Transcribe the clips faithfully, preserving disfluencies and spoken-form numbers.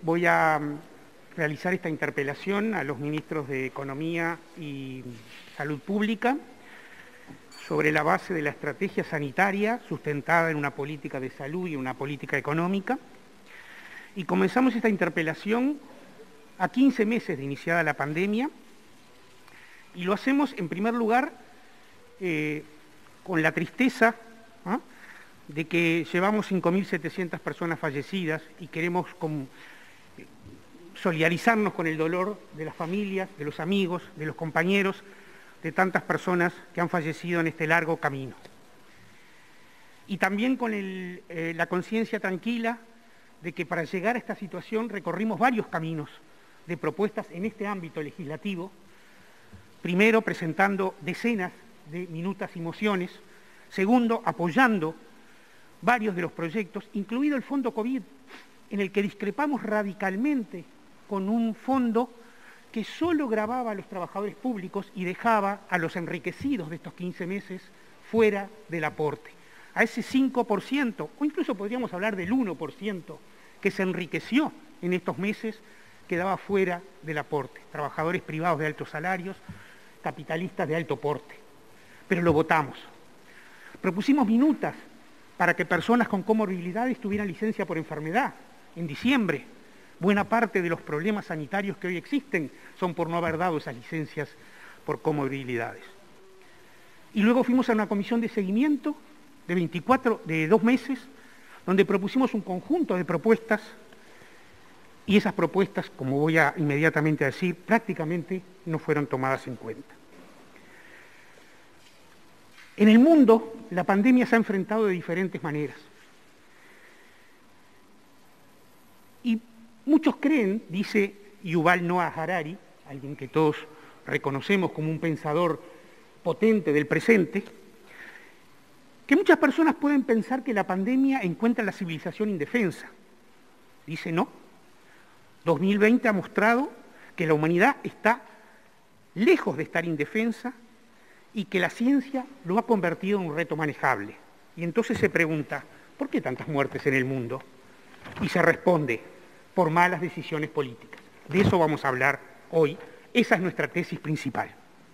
voy a realizar esta interpelación a los ministros de Economía y Salud Pública sobre la base de la estrategia sanitaria sustentada en una política de salud y una política económica. Y comenzamos esta interpelación a quince meses de iniciada la pandemia, y lo hacemos en primer lugar eh, con la tristeza ¿eh? de que llevamos cinco mil setecientas personas fallecidas y queremos con, eh, solidarizarnos con el dolor de las familias, de los amigos, de los compañeros, de tantas personas que han fallecido en este largo camino. Y también con el, eh, la conciencia tranquila de que para llegar a esta situación recorrimos varios caminos de propuestas en este ámbito legislativo, primero presentando decenas de minutas y mociones, segundo apoyando varios de los proyectos, incluido el Fondo COVID, en el que discrepamos radicalmente con un fondo que solo gravaba a los trabajadores públicos y dejaba a los enriquecidos de estos quince meses fuera del aporte. A ese cinco por ciento, o incluso podríamos hablar del uno por ciento, que se enriqueció en estos meses, quedaba fuera del aporte. Trabajadores privados de altos salarios, capitalistas de alto porte. Pero lo votamos. Propusimos minutas para que personas con comorbilidades tuvieran licencia por enfermedad en diciembre. Buena parte de los problemas sanitarios que hoy existen son por no haber dado esas licencias por comorbilidades. Y luego fuimos a una comisión de seguimiento de veinticuatro, de dos meses, donde propusimos un conjunto de propuestas, y esas propuestas, como voy a inmediatamente a decir, prácticamente no fueron tomadas en cuenta. En el mundo, la pandemia se ha enfrentado de diferentes maneras. Y muchos creen, dice Yuval Noah Harari, alguien que todos reconocemos como un pensador potente del presente, que muchas personas pueden pensar que la pandemia encuentra a la civilización indefensa. Dice no. dos mil veinte ha mostrado que la humanidad está lejos de estar indefensa y que la ciencia lo ha convertido en un reto manejable. Y entonces se pregunta, ¿por qué tantas muertes en el mundo? Y se responde, por malas decisiones políticas. De eso vamos a hablar hoy. Esa es nuestra tesis principal.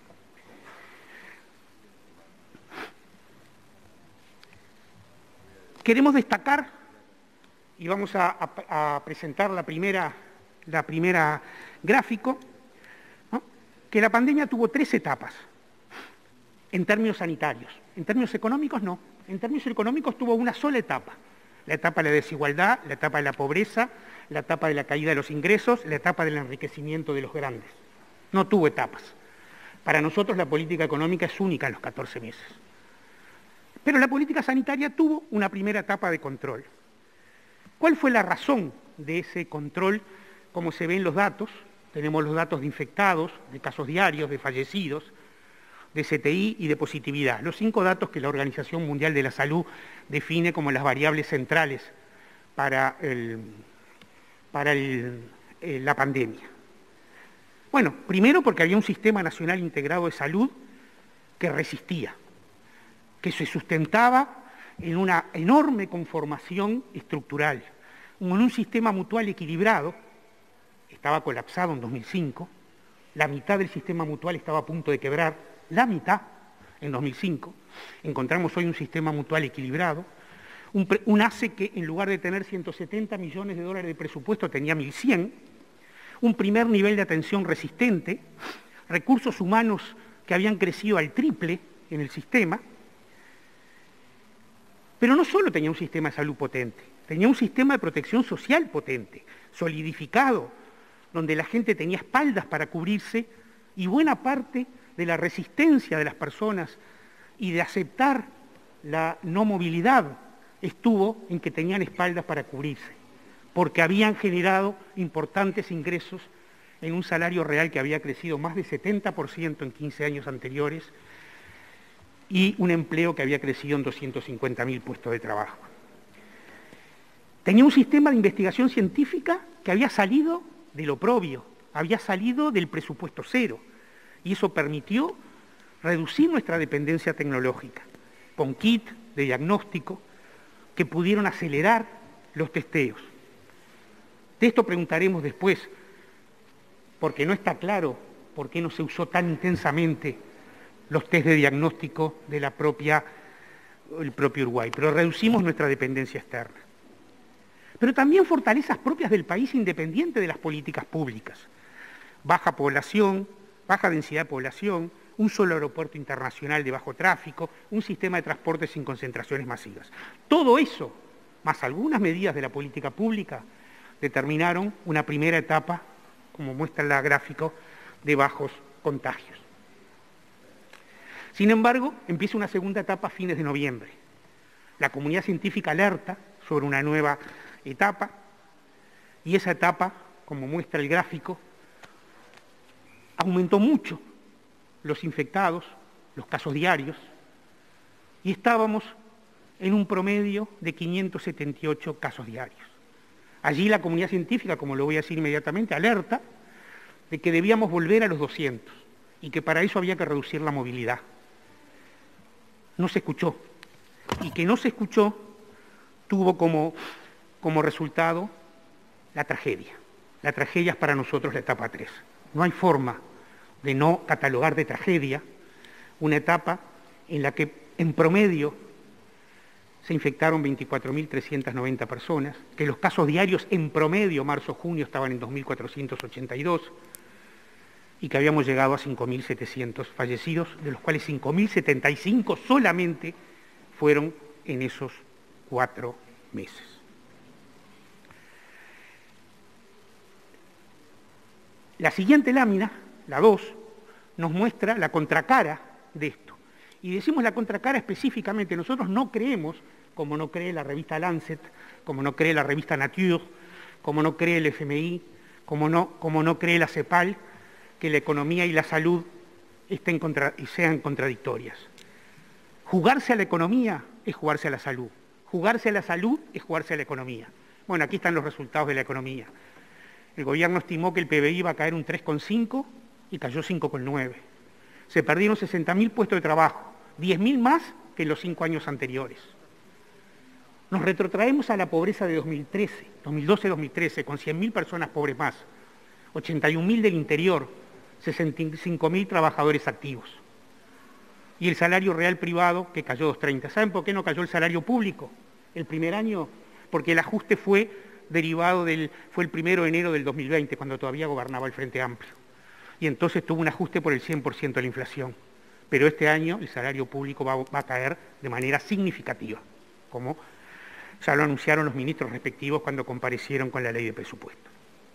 Queremos destacar, y vamos a, a, a presentar la primera, la primera gráfico, ¿no? Que la pandemia tuvo tres etapas en términos sanitarios. En términos económicos no. En términos económicos tuvo una sola etapa. La etapa de la desigualdad, la etapa de la pobreza, la etapa de la caída de los ingresos, la etapa del enriquecimiento de los grandes. No tuvo etapas. Para nosotros la política económica es única en los catorce meses. Pero la política sanitaria tuvo una primera etapa de control. ¿Cuál fue la razón de ese control? Como se ven los datos, tenemos los datos de infectados, de casos diarios, de fallecidos, de C T I y de positividad. Los cinco datos que la Organización Mundial de la Salud define como las variables centrales para, el, para el, eh, la pandemia. Bueno, primero porque había un sistema nacional integrado de salud que resistía, que se sustentaba en una enorme conformación estructural, en un sistema mutual equilibrado. Estaba colapsado en dos mil cinco, la mitad del sistema mutual estaba a punto de quebrar, la mitad en dos mil cinco. Encontramos hoy un sistema mutual equilibrado, un, un A C E que en lugar de tener ciento setenta millones de dólares de presupuesto tenía mil cien, un primer nivel de atención resistente, recursos humanos que habían crecido al triple en el sistema. Pero no solo tenía un sistema de salud potente, tenía un sistema de protección social potente, solidificado, donde la gente tenía espaldas para cubrirse, y buena parte de la resistencia de las personas y de aceptar la no movilidad estuvo en que tenían espaldas para cubrirse, porque habían generado importantes ingresos en un salario real que había crecido más de setenta por ciento en quince años anteriores, y un empleo que había crecido en doscientos cincuenta mil puestos de trabajo. Tenía un sistema de investigación científica que había salido del oprobio, había salido del presupuesto cero, y eso permitió reducir nuestra dependencia tecnológica, con kit de diagnóstico que pudieron acelerar los testeos. De esto preguntaremos después, porque no está claro por qué no se usó tan intensamente los test de diagnóstico de la propia, el propio Uruguay, pero reducimos nuestra dependencia externa. Pero también fortalezas propias del país independiente de las políticas públicas. Baja población, baja densidad de población, un solo aeropuerto internacional de bajo tráfico, un sistema de transporte sin concentraciones masivas. Todo eso, más algunas medidas de la política pública, determinaron una primera etapa, como muestra el gráfico, de bajos contagios. Sin embargo, empieza una segunda etapa a fines de noviembre. La comunidad científica alerta sobre una nueva etapa, y esa etapa, como muestra el gráfico, aumentó mucho los infectados, los casos diarios, y estábamos en un promedio de quinientos setenta y ocho casos diarios. Allí la comunidad científica, como lo voy a decir inmediatamente, alerta de que debíamos volver a los doscientos y que para eso había que reducir la movilidad. No se escuchó, y que no se escuchó tuvo como, como resultado la tragedia. La tragedia es para nosotros la etapa tres. No hay forma de no catalogar de tragedia una etapa en la que en promedio se infectaron veinticuatro mil trescientas noventa personas, que los casos diarios en promedio marzo-junio estaban en dos mil cuatrocientos ochenta y dos y que habíamos llegado a cinco mil setecientos fallecidos, de los cuales cinco mil setenta y cinco solamente fueron en esos cuatro meses. La siguiente lámina, la dos, nos muestra la contracara de esto. Y decimos la contracara específicamente, nosotros no creemos, como no cree la revista Lancet, como no cree la revista Nature, como no cree el F M I, como no, como no cree la CEPAL, que la economía y la salud estén contra, y sean contradictorias. Jugarse a la economía es jugarse a la salud. Jugarse a la salud es jugarse a la economía. Bueno, aquí están los resultados de la economía. El gobierno estimó que el P B I iba a caer un tres coma cinco y cayó cinco coma nueve. Se perdieron sesenta mil puestos de trabajo, diez mil más que en los cinco años anteriores. Nos retrotraemos a la pobreza de dos mil trece, dos mil doce dos mil trece, con cien mil personas pobres más, ochenta y un mil del interior, sesenta y cinco mil trabajadores activos. Y el salario real privado que cayó dos coma treinta. ¿Saben por qué no cayó el salario público el primer año? Porque el ajuste fue derivado del, fue el primero de enero del dos mil veinte, cuando todavía gobernaba el Frente Amplio. Y entonces tuvo un ajuste por el cien por ciento de la inflación. Pero este año el salario público va, va a caer de manera significativa, como ya lo anunciaron los ministros respectivos cuando comparecieron con la ley de presupuesto.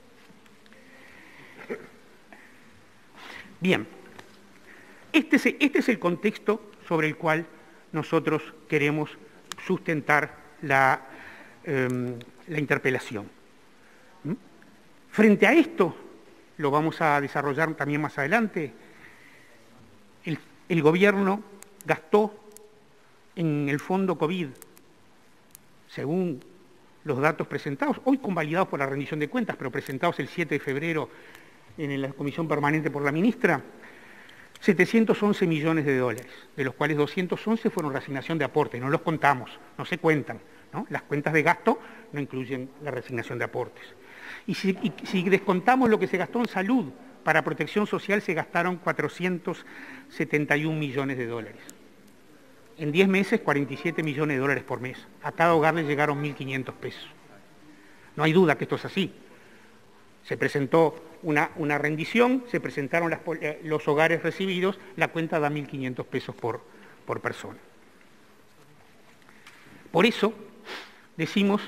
Bien, este es, este es el contexto sobre el cual nosotros queremos sustentar la, eh, la interpelación. ¿Mm? Frente a esto, lo vamos a desarrollar también más adelante, el, el gobierno gastó en el fondo COVID, según los datos presentados, hoy convalidados por la rendición de cuentas, pero presentados el siete de febrero en la comisión permanente por la ministra, setecientos once millones de dólares, de los cuales doscientos once fueron reasignación de aportes, no los contamos, no se cuentan, ¿no? Las cuentas de gasto no incluyen la reasignación de aportes. Y si, y si descontamos lo que se gastó en salud, para protección social se gastaron cuatrocientos setenta y un millones de dólares. En diez meses, cuarenta y siete millones de dólares por mes. A cada hogar le llegaron mil quinientos pesos. No hay duda que esto es así. Se presentó una, una rendición, se presentaron las, los hogares recibidos, la cuenta da mil quinientos pesos por, por persona. Por eso decimos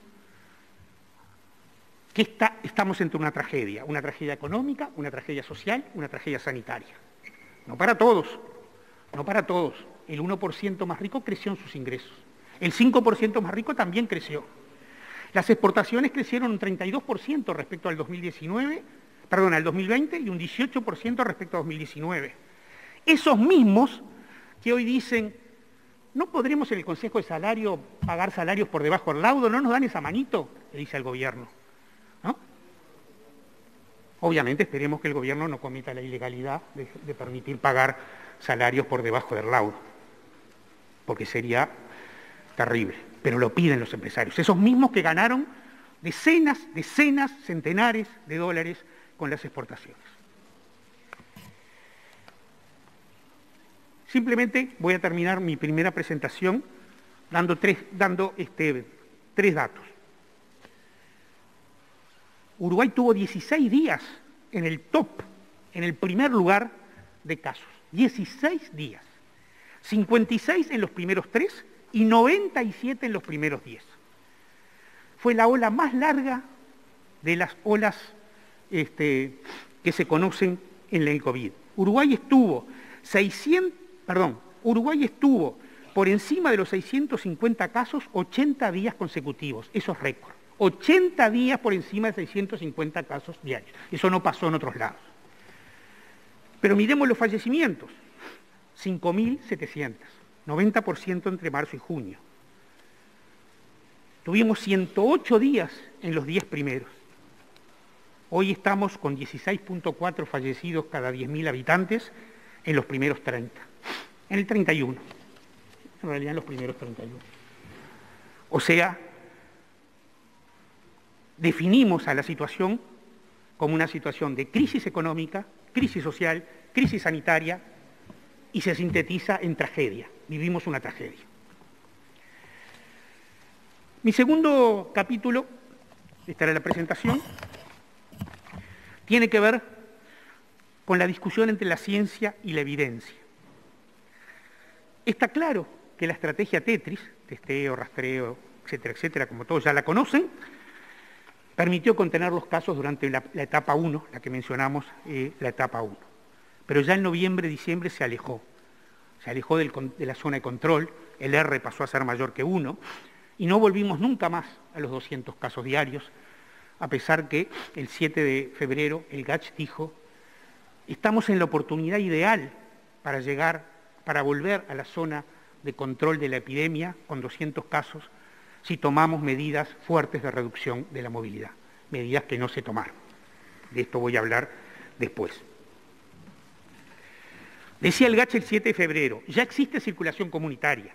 que está, estamos entre una tragedia, una tragedia económica, una tragedia social, una tragedia sanitaria. No para todos, no para todos. El uno por ciento más rico creció en sus ingresos. El cinco por ciento más rico también creció. Las exportaciones crecieron un treinta y dos por ciento respecto al dos mil diecinueve, perdón, al dos mil veinte y un dieciocho por ciento respecto a dos mil diecinueve. Esos mismos que hoy dicen, ¿no podremos en el Consejo de Salario pagar salarios por debajo del laudo? ¿No nos dan esa manito? Le dice al gobierno, ¿no? Obviamente esperemos que el gobierno no cometa la ilegalidad de, de permitir pagar salarios por debajo del laudo, porque sería terrible. Pero lo piden los empresarios, esos mismos que ganaron decenas, decenas, centenares de dólares con las exportaciones. Simplemente voy a terminar mi primera presentación dando tres, dando este, tres datos. Uruguay tuvo dieciséis días en el top, en el primer lugar de casos. dieciséis días. cincuenta y seis en los primeros tres y noventa y siete en los primeros diez. Fue la ola más larga de las olas este, que se conocen en el COVID. Uruguay estuvo seiscientos, perdón, Uruguay estuvo por encima de los seiscientos cincuenta casos ochenta días consecutivos. Eso es récord. ochenta días por encima de seiscientos cincuenta casos diarios. Eso no pasó en otros lados. Pero miremos los fallecimientos. cinco mil setecientos, noventa por ciento entre marzo y junio. Tuvimos ciento ocho días en los diez primeros. Hoy estamos con dieciséis punto cuatro fallecidos cada diez mil habitantes en los primeros treinta. En el treinta y uno. En realidad en los primeros treinta y uno. O sea, definimos a la situación como una situación de crisis económica, crisis social, crisis sanitaria, y se sintetiza en tragedia. Vivimos una tragedia. Mi segundo capítulo, esta era la presentación, tiene que ver con la discusión entre la ciencia y la evidencia. Está claro que la estrategia Tetris, testeo, rastreo, etcétera, etcétera, como todos ya la conocen, permitió contener los casos durante la, la etapa uno, la que mencionamos, eh, la etapa uno. Pero ya en noviembre, diciembre se alejó. Se alejó del, de la zona de control, el R pasó a ser mayor que uno, y no volvimos nunca más a los doscientos casos diarios, a pesar que el siete de febrero el G A C H dijo, estamos en la oportunidad ideal para llegar, para volver a la zona de control de la epidemia con doscientos casos, si tomamos medidas fuertes de reducción de la movilidad, medidas que no se tomaron. De esto voy a hablar después. Decía el G A C H el siete de febrero, ya existe circulación comunitaria.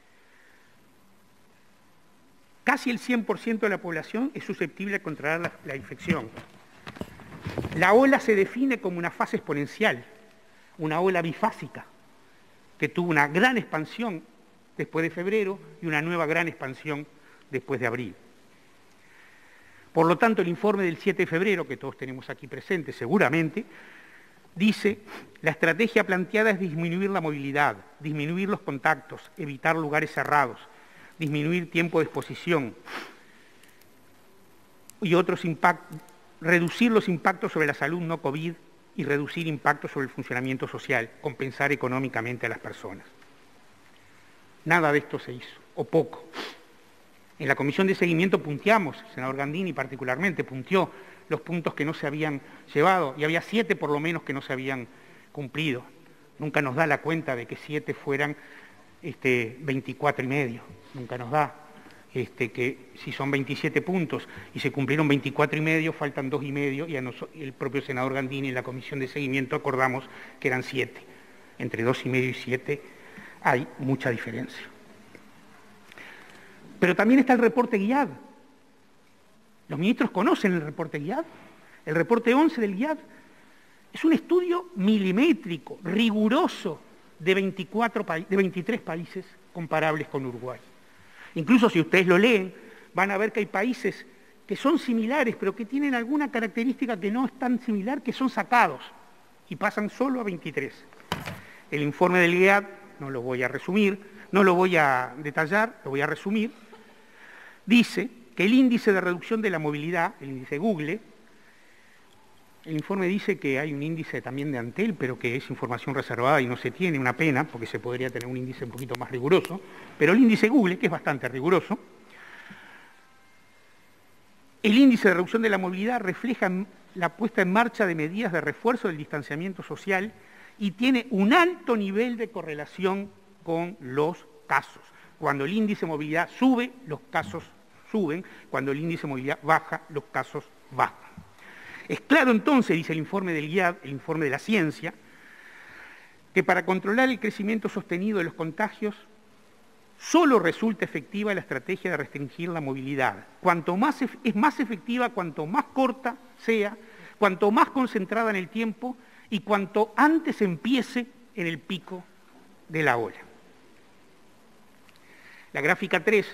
Casi el cien por ciento de la población es susceptible de contraer la, la infección. La ola se define como una fase exponencial, una ola bifásica, que tuvo una gran expansión después de febrero y una nueva gran expansión después de abril. Por lo tanto, el informe del siete de febrero, que todos tenemos aquí presentes seguramente, dice, la estrategia planteada es disminuir la movilidad, disminuir los contactos, evitar lugares cerrados, disminuir tiempo de exposición y otros impactos, reducir los impactos sobre la salud no COVID y reducir impactos sobre el funcionamiento social, compensar económicamente a las personas. Nada de esto se hizo, o poco. En la comisión de seguimiento punteamos, el senador Gandini particularmente punteó los puntos que no se habían llevado, y había siete por lo menos que no se habían cumplido. Nunca nos da la cuenta de que siete fueran este, veinticuatro y medio, nunca nos da este, que si son veintisiete puntos y se cumplieron veinticuatro y medio, faltan dos y medio, y a nos, el propio senador Gandini en la comisión de seguimiento acordamos que eran siete. Entre dos y medio y siete hay mucha diferencia. Pero también está el reporte G I A D. Los ministros conocen el reporte G I A D. El reporte once del G I A D es un estudio milimétrico, riguroso, de, veinticuatro, de veintitrés países comparables con Uruguay. Incluso si ustedes lo leen, van a ver que hay países que son similares, pero que tienen alguna característica que no es tan similar, que son sacados, y pasan solo a veintitrés. El informe del G I A D, no lo voy a resumir, no lo voy a detallar, lo voy a resumir, dice que el índice de reducción de la movilidad, el índice Google, el informe dice que hay un índice también de Antel, pero que es información reservada y no se tiene, una pena, porque se podría tener un índice un poquito más riguroso, pero el índice Google, que es bastante riguroso, el índice de reducción de la movilidad refleja la puesta en marcha de medidas de refuerzo del distanciamiento social y tiene un alto nivel de correlación con los casos. Cuando el índice de movilidad sube, los casos suben, cuando el índice de movilidad baja, los casos bajan. Es claro entonces, dice el informe del G I A D, el informe de la ciencia, que para controlar el crecimiento sostenido de los contagios solo resulta efectiva la estrategia de restringir la movilidad. Cuanto más es más efectiva, cuanto más corta sea, cuanto más concentrada en el tiempo y cuanto antes empiece en el pico de la ola. La gráfica tres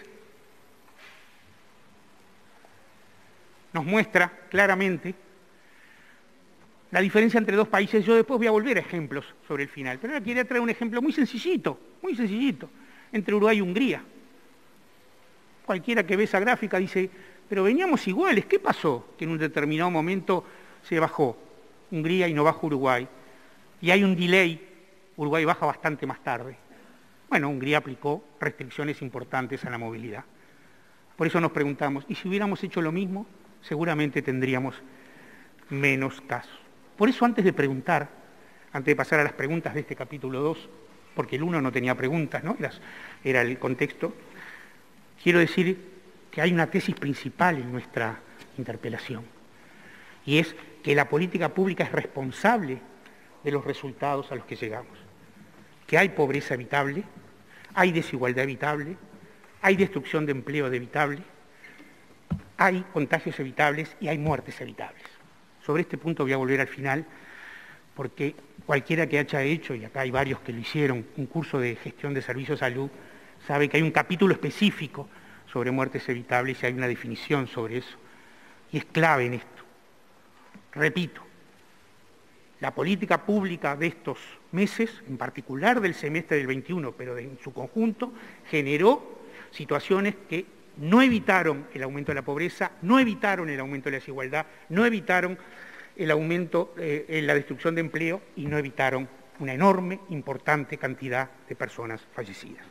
nos muestra claramente la diferencia entre dos países. Yo después voy a volver a ejemplos sobre el final, pero ahora quería traer un ejemplo muy sencillito, muy sencillito, entre Uruguay y Hungría. Cualquiera que ve esa gráfica dice, pero veníamos iguales, ¿qué pasó? Que en un determinado momento se bajó Hungría y no bajó Uruguay, y hay un delay, Uruguay baja bastante más tarde. Bueno, Hungría aplicó restricciones importantes a la movilidad. Por eso nos preguntamos, ¿y si hubiéramos hecho lo mismo? Seguramente tendríamos menos casos. Por eso antes de preguntar, antes de pasar a las preguntas de este capítulo dos, porque el uno no tenía preguntas, ¿no? Era, era el contexto, quiero decir que hay una tesis principal en nuestra interpelación, y es que la política pública es responsable de los resultados a los que llegamos, que hay pobreza evitable, hay desigualdad evitable, hay destrucción de empleo evitable, hay contagios evitables y hay muertes evitables. Sobre este punto voy a volver al final, porque cualquiera que haya hecho, y acá hay varios que lo hicieron, un curso de gestión de servicios de salud, sabe que hay un capítulo específico sobre muertes evitables y hay una definición sobre eso. Y es clave en esto. Repito, la política pública de estos meses, en particular del semestre del veintiuno, pero en su conjunto, generó situaciones que no evitaron el aumento de la pobreza, no evitaron el aumento de la desigualdad, no evitaron el aumento eh, en la destrucción de empleo y no evitaron una enorme, importante cantidad de personas fallecidas.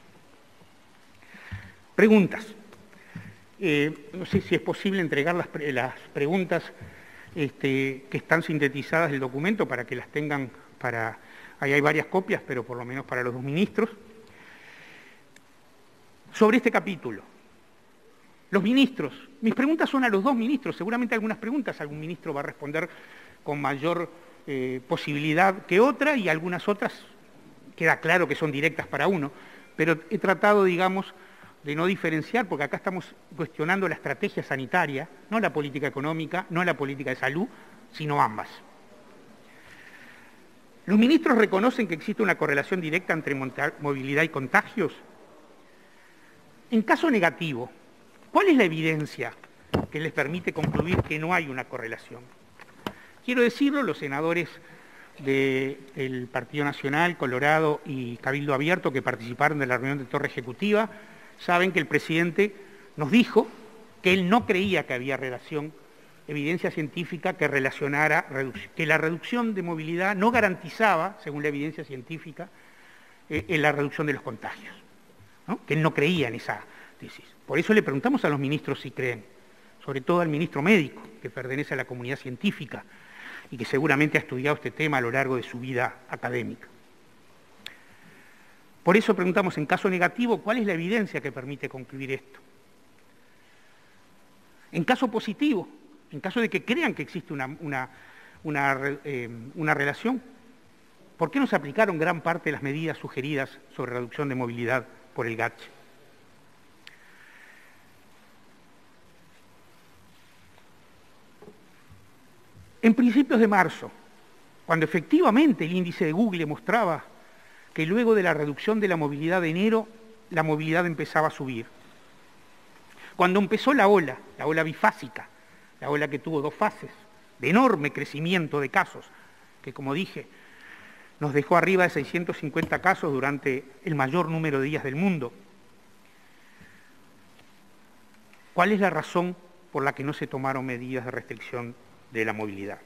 Preguntas. Eh, no sé si es posible entregar las, las preguntas este, que están sintetizadas del documento para que las tengan para... Ahí hay varias copias, pero por lo menos para los dos ministros. Sobre este capítulo. Los ministros, mis preguntas son a los dos ministros, seguramente algunas preguntas algún ministro va a responder con mayor eh, posibilidad que otra y algunas otras queda claro que son directas para uno, pero he tratado, digamos, de no diferenciar, porque acá estamos cuestionando la estrategia sanitaria, no la política económica, no la política de salud, sino ambas. ¿Los ministros reconocen que existe una correlación directa entre movilidad y contagios? En caso negativo, ¿cuál es la evidencia que les permite concluir que no hay una correlación? Quiero decirlo, los senadores de, del Partido Nacional, Colorado y Cabildo Abierto que participaron de la reunión de Torre Ejecutiva, saben que el presidente nos dijo que él no creía que había relación, evidencia científica que relacionara, que la reducción de movilidad no garantizaba, según la evidencia científica, eh, en la reducción de los contagios, ¿no? Que él no creía en esa tesis. Por eso le preguntamos a los ministros si creen, sobre todo al ministro médico, que pertenece a la comunidad científica y que seguramente ha estudiado este tema a lo largo de su vida académica. Por eso preguntamos, en caso negativo, ¿cuál es la evidencia que permite concluir esto? En caso positivo, en caso de que crean que existe una, una, una, eh, una relación, ¿por qué no se aplicaron gran parte de las medidas sugeridas sobre reducción de movilidad por el G A C H? En principios de marzo, cuando efectivamente el índice de Google mostraba que luego de la reducción de la movilidad de enero, la movilidad empezaba a subir. Cuando empezó la ola, la ola bifásica, la ola que tuvo dos fases, de enorme crecimiento de casos, que como dije, nos dejó arriba de seiscientos cincuenta casos durante el mayor número de días del mundo. ¿Cuál es la razón por la que no se tomaron medidas de restricción de la movilidad?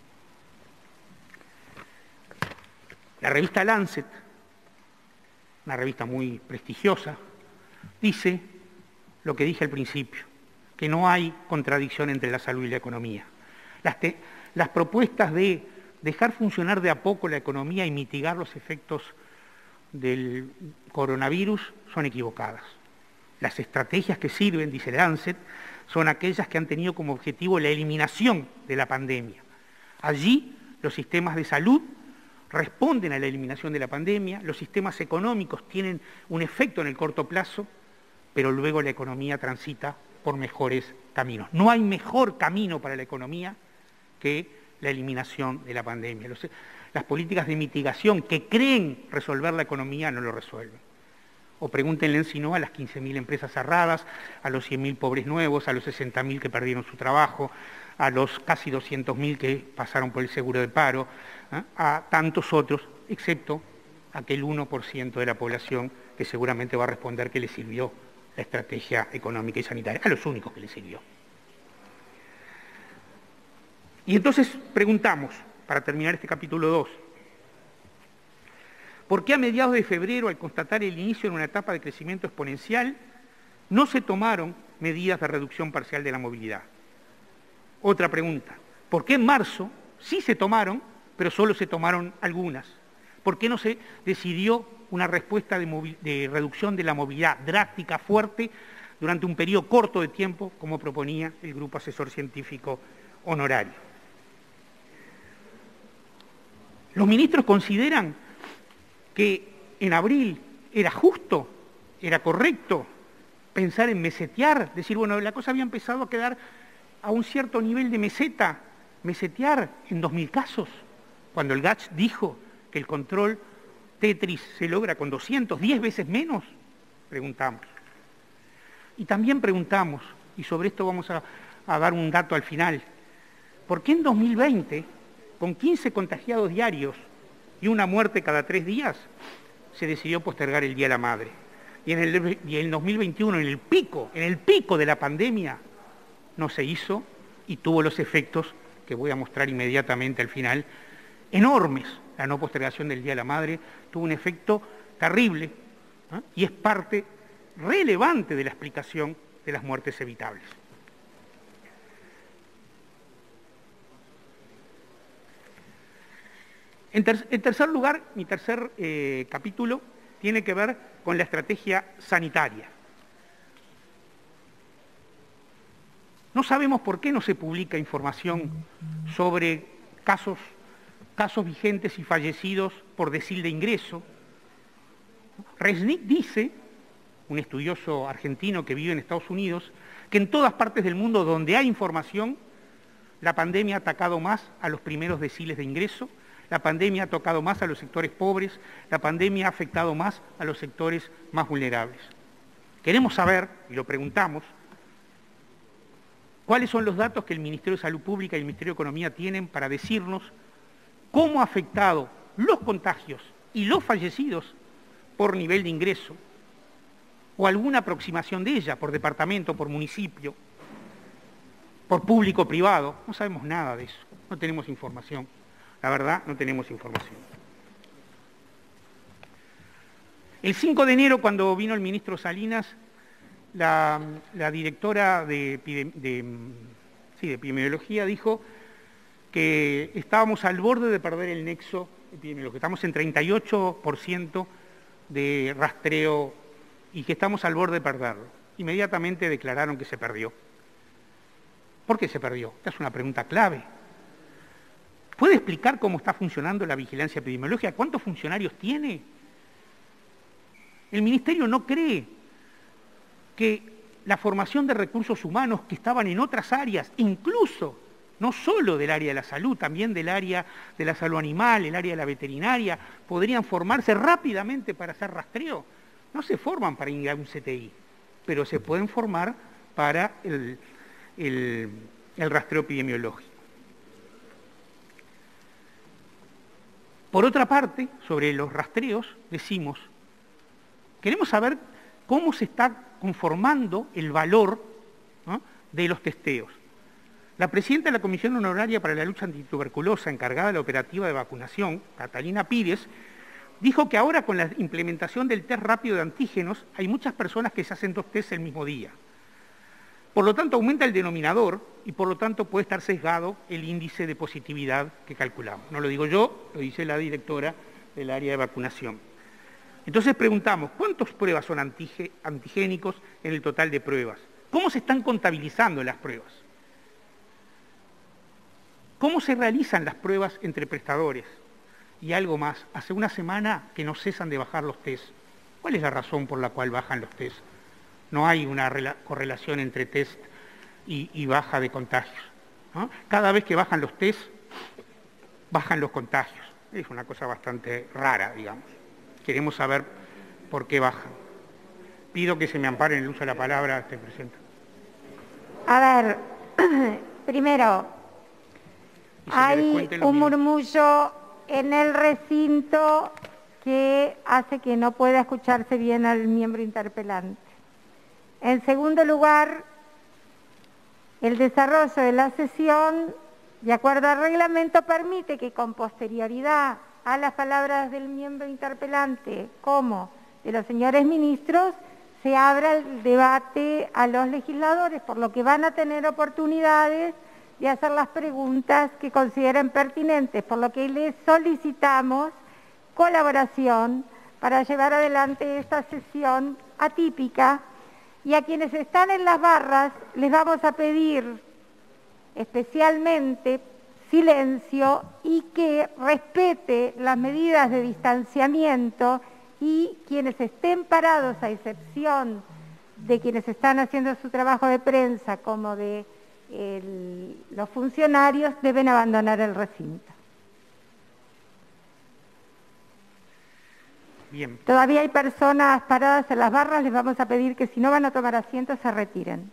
La revista Lancet, una revista muy prestigiosa, dice lo que dije al principio, que no hay contradicción entre la salud y la economía. Las, te, las propuestas de dejar funcionar de a poco la economía y mitigar los efectos del coronavirus son equivocadas. Las estrategias que sirven, dice Lancet, son aquellas que han tenido como objetivo la eliminación de la pandemia. Allí los sistemas de salud responden a la eliminación de la pandemia, los sistemas económicos tienen un efecto en el corto plazo, pero luego la economía transita por mejores caminos. No hay mejor camino para la economía que la eliminación de la pandemia. Los, las políticas de mitigación que creen resolver la economía no lo resuelven. O pregúntenle si no a las quince mil empresas cerradas, a los cien mil pobres nuevos, a los sesenta mil que perdieron su trabajo, a los casi doscientos mil que pasaron por el seguro de paro, ¿eh? a tantos otros, excepto aquel uno por ciento de la población que seguramente va a responder que le sirvió la estrategia económica y sanitaria, a los únicos que le sirvió. Y entonces preguntamos, para terminar este capítulo dos, ¿por qué a mediados de febrero, al constatar el inicio de una etapa de crecimiento exponencial, no se tomaron medidas de reducción parcial de la movilidad? Otra pregunta, ¿por qué en marzo sí se tomaron, pero solo se tomaron algunas? ¿Por qué no se decidió una respuesta de, de reducción de la movilidad drástica, fuerte, durante un periodo corto de tiempo, como proponía el Grupo Asesor Científico Honorario? Los ministros consideran que en abril era justo, era correcto pensar en mesetear, decir, bueno, la cosa había empezado a quedar a un cierto nivel de meseta, mesetear en dos mil casos, cuando el G A C H dijo que el control Tetris se logra con doscientos, diez veces menos, preguntamos. Y también preguntamos, y sobre esto vamos a, a dar un dato al final, ¿por qué en dos mil veinte, con quince contagiados diarios y una muerte cada tres días, se decidió postergar el Día de la Madre? Y en el, y en dos mil veintiuno, en el pico, en el pico de la pandemia, no se hizo y tuvo los efectos que voy a mostrar inmediatamente al final, enormes. La no postergación del Día de la Madre tuvo un efecto terrible, ¿eh? Y es parte relevante de la explicación de las muertes evitables. En, ter en tercer lugar, mi tercer eh, capítulo tiene que ver con la estrategia sanitaria. No sabemos por qué no se publica información sobre casos, casos vigentes y fallecidos por decil de ingreso. Resnick dice, un estudioso argentino que vive en Estados Unidos, que en todas partes del mundo donde hay información, la pandemia ha atacado más a los primeros deciles de ingreso, la pandemia ha tocado más a los sectores pobres, la pandemia ha afectado más a los sectores más vulnerables. Queremos saber, y lo preguntamos, ¿cuáles son los datos que el Ministerio de Salud Pública y el Ministerio de Economía tienen para decirnos cómo ha afectado los contagios y los fallecidos por nivel de ingreso, o alguna aproximación de ella, por departamento, por municipio, por público-privado? No sabemos nada de eso, no tenemos información. La verdad, no tenemos información. El cinco de enero, cuando vino el ministro Salinas, la, la directora de, de, sí, de epidemiología dijo que estábamos al borde de perder el nexo epidemiológico. Estamos en treinta y ocho por ciento de rastreo y que estamos al borde de perderlo. Inmediatamente declararon que se perdió. ¿Por qué se perdió? Esta es una pregunta clave. ¿Puede explicar cómo está funcionando la vigilancia epidemiológica? ¿Cuántos funcionarios tiene? El Ministerio no cree que la formación de recursos humanos que estaban en otras áreas, incluso, no solo del área de la salud, también del área de la salud animal, el área de la veterinaria, podrían formarse rápidamente para hacer rastreo. No se forman para ir a un C T I, pero se pueden formar para el, el, el rastreo epidemiológico. Por otra parte, sobre los rastreos, decimos, queremos saber cómo se está conformando el valor, ¿no?, de los testeos. La presidenta de la Comisión Honoraria para la Lucha Antituberculosa, encargada de la operativa de vacunación, Catalina Pires, dijo que ahora con la implementación del test rápido de antígenos hay muchas personas que se hacen dos tests el mismo día. Por lo tanto, aumenta el denominador y por lo tanto puede estar sesgado el índice de positividad que calculamos. No lo digo yo, lo dice la directora del área de vacunación. Entonces preguntamos, ¿cuántas pruebas son antige, antigénicos en el total de pruebas? ¿Cómo se están contabilizando las pruebas? ¿Cómo se realizan las pruebas entre prestadores? Y algo más, hace una semana que no cesan de bajar los test. ¿Cuál es la razón por la cual bajan los test? No hay una correlación entre test y, y baja de contagios, ¿no? Cada vez que bajan los test, bajan los contagios. Es una cosa bastante rara, digamos. Queremos saber por qué bajan. Pido que se me ampare en el uso de la palabra, te presento. A ver, primero, hay un murmullo en el recinto que hace que no pueda escucharse bien al miembro interpelante. En segundo lugar, el desarrollo de la sesión, de acuerdo al reglamento, permite que con posterioridad a las palabras del miembro interpelante como de los señores ministros, se abra el debate a los legisladores, por lo que van a tener oportunidades de hacer las preguntas que consideren pertinentes, por lo que les solicitamos colaboración para llevar adelante esta sesión atípica. Y a quienes están en las barras les vamos a pedir especialmente silencio y que respete las medidas de distanciamiento, y quienes estén parados, a excepción de quienes están haciendo su trabajo de prensa como de el, los funcionarios, deben abandonar el recinto. Bien. Todavía hay personas paradas en las barras, les vamos a pedir que si no van a tomar asiento se retiren.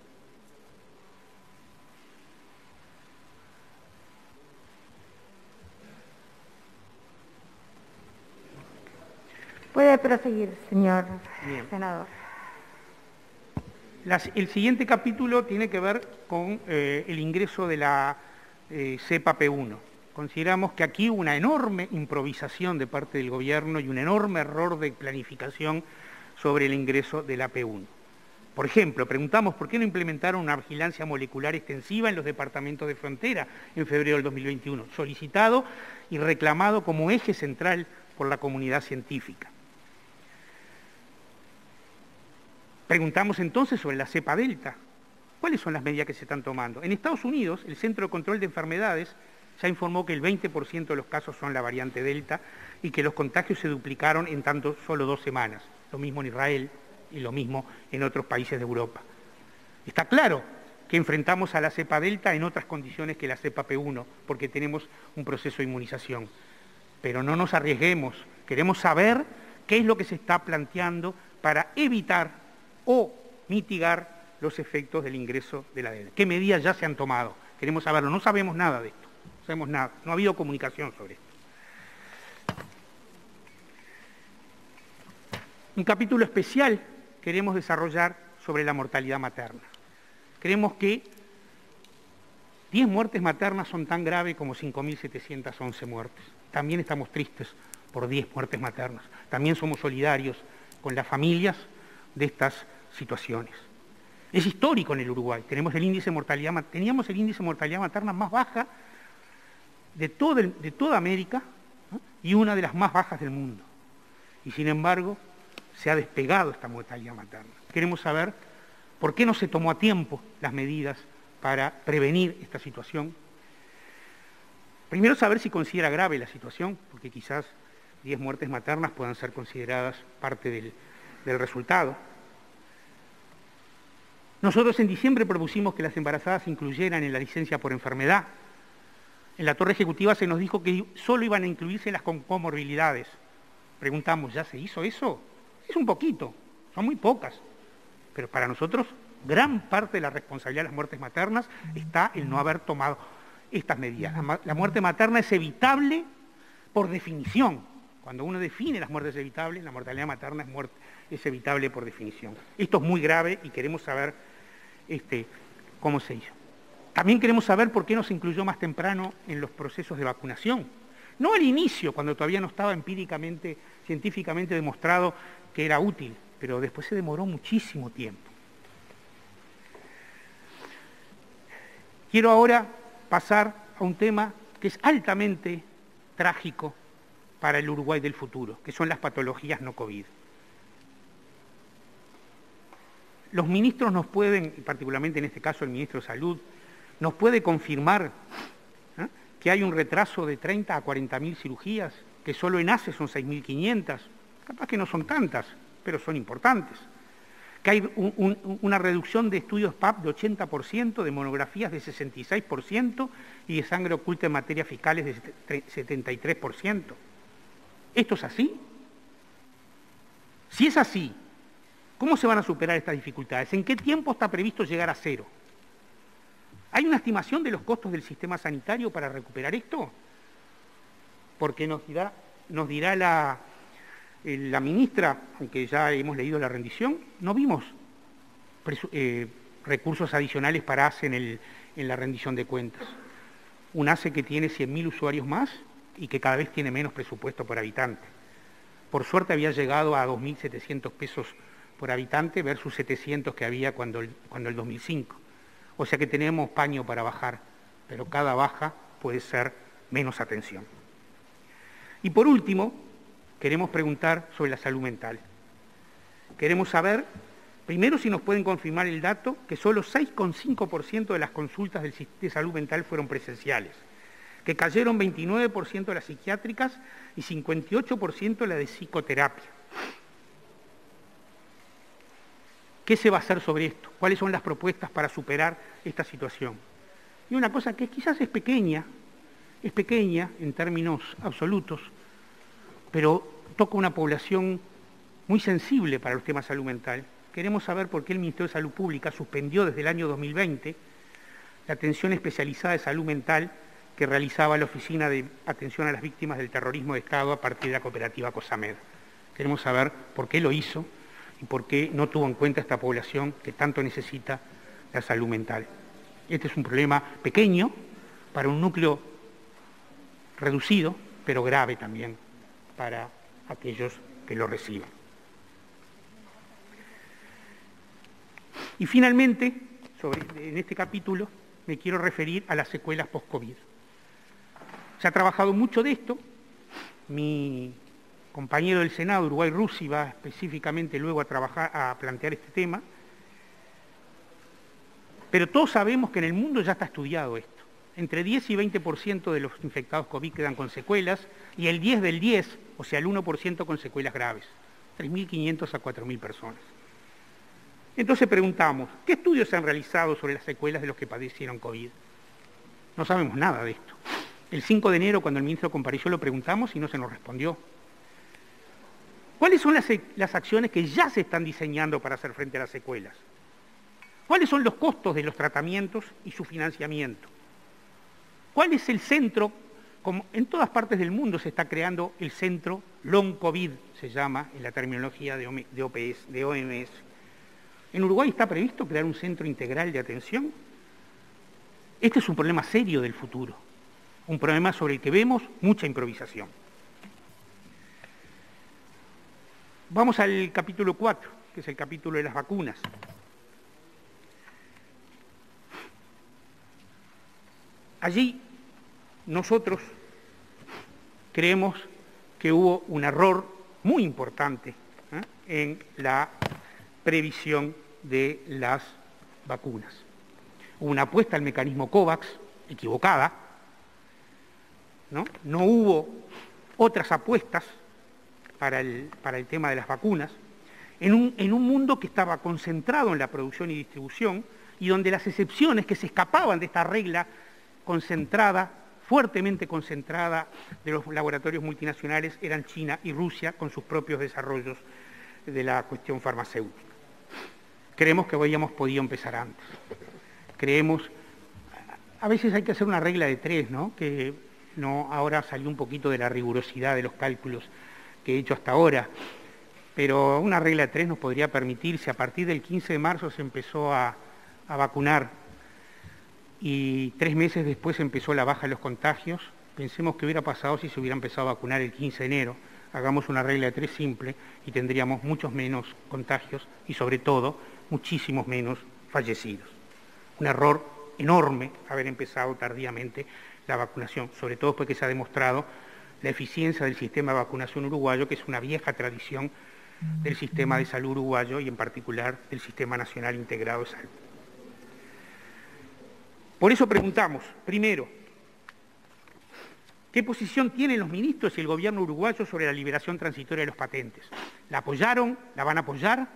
Puede proseguir, señor Bien. senador. Las, el siguiente capítulo tiene que ver con eh, el ingreso de la eh, cepa P uno. Consideramos que aquí hubo una enorme improvisación de parte del gobierno y un enorme error de planificación sobre el ingreso de la P uno. Por ejemplo, preguntamos por qué no implementaron una vigilancia molecular extensiva en los departamentos de frontera en febrero del dos mil veintiuno, solicitado y reclamado como eje central por la comunidad científica. Preguntamos entonces sobre la cepa Delta. ¿Cuáles son las medidas que se están tomando? En Estados Unidos, el Centro de Control de Enfermedades ya informó que el veinte por ciento de los casos son la variante Delta y que los contagios se duplicaron en tanto solo dos semanas. Lo mismo en Israel y lo mismo en otros países de Europa. Está claro que enfrentamos a la cepa Delta en otras condiciones que la cepa P uno, porque tenemos un proceso de inmunización. Pero no nos arriesguemos. Queremos saber qué es lo que se está planteando para evitar o mitigar los efectos del ingreso de la Delta. ¿Qué medidas ya se han tomado? Queremos saberlo. No sabemos nada de esto. No sabemos nada. No ha habido comunicación sobre esto. Un capítulo especial queremos desarrollar sobre la mortalidad materna. Creemos que diez muertes maternas son tan graves como cinco mil setecientas once muertes. También estamos tristes por diez muertes maternas. También somos solidarios con las familias de estas situaciones. Es histórico en el Uruguay. Tenemos el índice de mortalidad, teníamos el índice de mortalidad materna más baja de, todo el, de toda América, ¿no? Y una de las más bajas del mundo. Y sin embargo, se ha despegado esta mortalidad materna. Queremos saber por qué no se tomó a tiempo las medidas para prevenir esta situación. Primero, saber si considera grave la situación, porque quizás diez muertes maternas puedan ser consideradas parte del, del resultado. Nosotros en diciembre propusimos que las embarazadas se incluyeran en la licencia por enfermedad. En la torre ejecutiva se nos dijo que solo iban a incluirse las con comorbilidades. Preguntamos, ¿ya se hizo eso? Es un poquito, son muy pocas. Pero para nosotros, gran parte de la responsabilidad de las muertes maternas está en no haber tomado estas medidas. La, la muerte materna es evitable por definición. Cuando uno define las muertes evitables, la mortalidad materna es, muerte, es evitable por definición. Esto es muy grave y queremos saber este, cómo se hizo. También queremos saber por qué no se incluyó más temprano en los procesos de vacunación. No al inicio, cuando todavía no estaba empíricamente, científicamente demostrado que era útil, pero después se demoró muchísimo tiempo. Quiero ahora pasar a un tema que es altamente trágico para el Uruguay del futuro, que son las patologías no COVID. Los ministros nos pueden, particularmente en este caso el ministro de Salud, nos puede confirmar ¿eh? que hay un retraso de treinta a cuarenta mil cirugías que solo en A C E son seis mil quinientas, capaz que no son tantas, pero son importantes. Que hay un, un, una reducción de estudios P A P de ochenta por ciento, de monografías de sesenta y seis por ciento y de sangre oculta en materias fecales de setenta y tres por ciento. ¿Esto es así? Si es así, ¿cómo se van a superar estas dificultades? ¿En qué tiempo está previsto llegar a cero? ¿Hay una estimación de los costos del sistema sanitario para recuperar esto? Porque nos dirá, nos dirá la, la ministra, aunque ya hemos leído la rendición, no vimos eh, recursos adicionales para A C E en, el, en la rendición de cuentas. Un A C E que tiene cien mil usuarios más y que cada vez tiene menos presupuesto por habitante. Por suerte había llegado a dos mil setecientos pesos por habitante versus setecientos que había cuando el, cuando el dos mil cinco. O sea que tenemos paño para bajar, pero cada baja puede ser menos atención. Y por último, queremos preguntar sobre la salud mental. Queremos saber, primero, si nos pueden confirmar el dato que solo seis coma cinco por ciento de las consultas de salud mental fueron presenciales, que cayeron veintinueve por ciento de las psiquiátricas y cincuenta y ocho por ciento la de psicoterapia. ¿Qué se va a hacer sobre esto? ¿Cuáles son las propuestas para superar esta situación? Y una cosa que quizás es pequeña, es pequeña en términos absolutos, pero toca una población muy sensible para los temas de salud mental. Queremos saber por qué el Ministerio de Salud Pública suspendió desde el año dos mil veinte la atención especializada de salud mental que realizaba la Oficina de Atención a las Víctimas del Terrorismo de Estado a partir de la cooperativa COSAMED. Queremos saber por qué lo hizo y por qué no tuvo en cuenta esta población que tanto necesita la salud mental. Este es un problema pequeño para un núcleo reducido, pero grave también para aquellos que lo reciben. Y finalmente, sobre, en este capítulo, me quiero referir a las secuelas post-COVID. Se ha trabajado mucho de esto. Mi compañero del Senado, Uruguay Russi, va específicamente luego a trabajar, a plantear este tema. Pero todos sabemos que en el mundo ya está estudiado esto. Entre diez y veinte por ciento de los infectados COVID quedan con secuelas y el diez del diez, o sea, el uno por ciento con secuelas graves. tres mil quinientas a cuatro mil personas. Entonces preguntamos, ¿qué estudios se han realizado sobre las secuelas de los que padecieron COVID? No sabemos nada de esto. El cinco de enero, cuando el ministro compareció, lo preguntamos y no se nos respondió. ¿Cuáles son las, las acciones que ya se están diseñando para hacer frente a las secuelas? ¿Cuáles son los costos de los tratamientos y su financiamiento? ¿Cuál es el centro? Como en todas partes del mundo se está creando el centro Long COVID, se llama en la terminología de O M S. ¿En Uruguay está previsto crear un centro integral de atención? Este es un problema serio del futuro, un problema sobre el que vemos mucha improvisación. Vamos al capítulo cuatro, que es el capítulo de las vacunas. Allí nosotros creemos que hubo un error muy importante ¿eh? en la previsión de las vacunas. Hubo una apuesta al mecanismo COVAX equivocada, ¿no? No hubo otras apuestas para el, para el tema de las vacunas, en un, en un mundo que estaba concentrado en la producción y distribución y donde las excepciones que se escapaban de esta regla concentrada, fuertemente concentrada de los laboratorios multinacionales eran China y Rusia con sus propios desarrollos de la cuestión farmacéutica. Creemos que habíamos podido empezar antes. Creemos, a veces hay que hacer una regla de tres, ¿no? Que no, ahora salió un poquito de la rigurosidad de los cálculos que he hecho hasta ahora, pero una regla de tres nos podría permitir, si a partir del quince de marzo se empezó a, a vacunar y tres meses después empezó la baja de los contagios, pensemos qué hubiera pasado si se hubiera empezado a vacunar el quince de enero, hagamos una regla de tres simple y tendríamos muchos menos contagios y sobre todo muchísimos menos fallecidos. Un error enorme haber empezado tardíamente la vacunación, sobre todo porque se ha demostrado la eficiencia del sistema de vacunación uruguayo, que es una vieja tradición del sistema de salud uruguayo y en particular del Sistema Nacional Integrado de Salud. Por eso preguntamos, primero, ¿Qué posición tienen los ministros y el gobierno uruguayo sobre la liberación transitoria de los patentes? ¿La apoyaron? ¿La van a apoyar?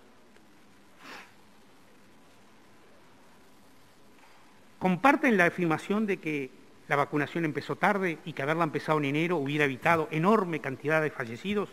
¿Comparten la afirmación de que la vacunación empezó tarde y que haberla empezado en enero hubiera evitado enorme cantidad de fallecidos?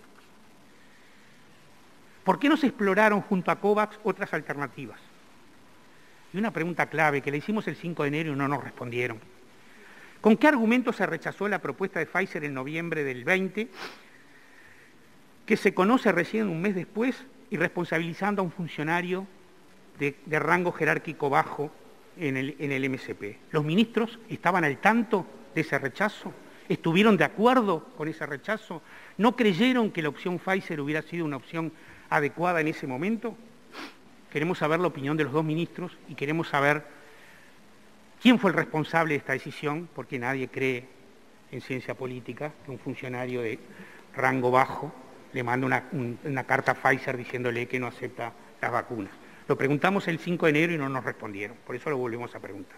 ¿Por qué no se exploraron junto a COVAX otras alternativas? Y una pregunta clave que le hicimos el cinco de enero y no nos respondieron. ¿Con qué argumento se rechazó la propuesta de Pfizer en noviembre del veinte, que se conoce recién un mes después y responsabilizando a un funcionario de, de rango jerárquico bajo en el, en el M S P? ¿Los ministros estaban al tanto de ese rechazo? ¿Estuvieron de acuerdo con ese rechazo? ¿No creyeron que la opción Pfizer hubiera sido una opción adecuada en ese momento? Queremos saber la opinión de los dos ministros y queremos saber quién fue el responsable de esta decisión, porque nadie cree en ciencia política que un funcionario de rango bajo le manda una, un, una carta a Pfizer diciéndole que no acepta las vacunas. Lo preguntamos el cinco de enero y no nos respondieron, por eso lo volvemos a preguntar.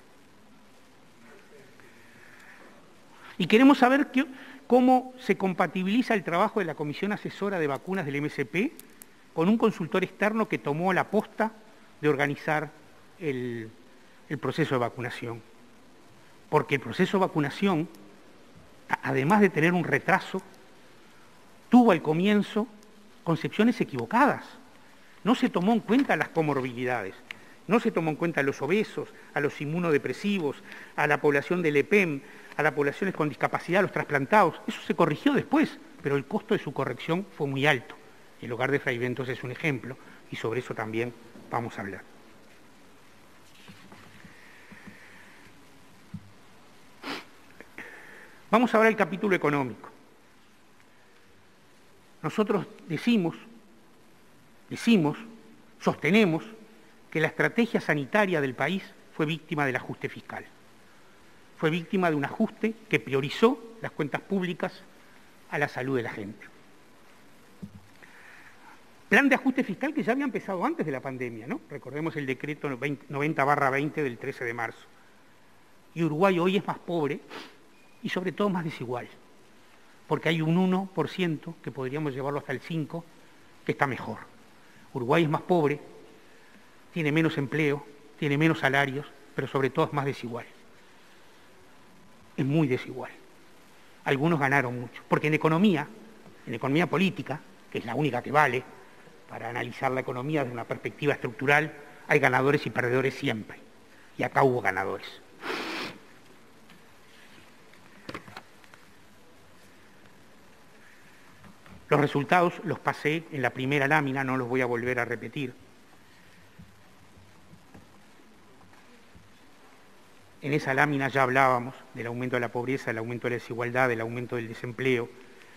Y queremos saber qué, cómo se compatibiliza el trabajo de la Comisión Asesora de Vacunas del M S P con un consultor externo que tomó la posta de organizar el, el proceso de vacunación. Porque el proceso de vacunación, además de tener un retraso, tuvo al comienzo concepciones equivocadas. No se tomó en cuenta las comorbilidades, no se tomó en cuenta a los obesos, a los inmunodepresivos, a la población del E P E M, a las poblaciones con discapacidad, a los trasplantados. Eso se corrigió después, pero el costo de su corrección fue muy alto. El hogar de Fray Ventos es un ejemplo, y sobre eso también vamos a hablar. Vamos ahora al capítulo económico. Nosotros decimos, decimos, sostenemos que la estrategia sanitaria del país fue víctima del ajuste fiscal. Fue víctima de un ajuste que priorizó las cuentas públicas a la salud de la gente. Plan de ajuste fiscal que ya había empezado antes de la pandemia, ¿no? Recordemos el decreto noventa barra veinte del trece de marzo. Y Uruguay hoy es más pobre y sobre todo más desigual, porque hay un uno por ciento, que podríamos llevarlo hasta el cinco por ciento, que está mejor. Uruguay es más pobre, tiene menos empleo, tiene menos salarios, pero sobre todo es más desigual. Es muy desigual. Algunos ganaron mucho, porque en economía, en economía política, que es la única que vale para analizar la economía desde una perspectiva estructural, hay ganadores y perdedores siempre, y acá hubo ganadores. Los resultados los pasé en la primera lámina, no los voy a volver a repetir. En esa lámina ya hablábamos del aumento de la pobreza, del aumento de la desigualdad, del aumento del desempleo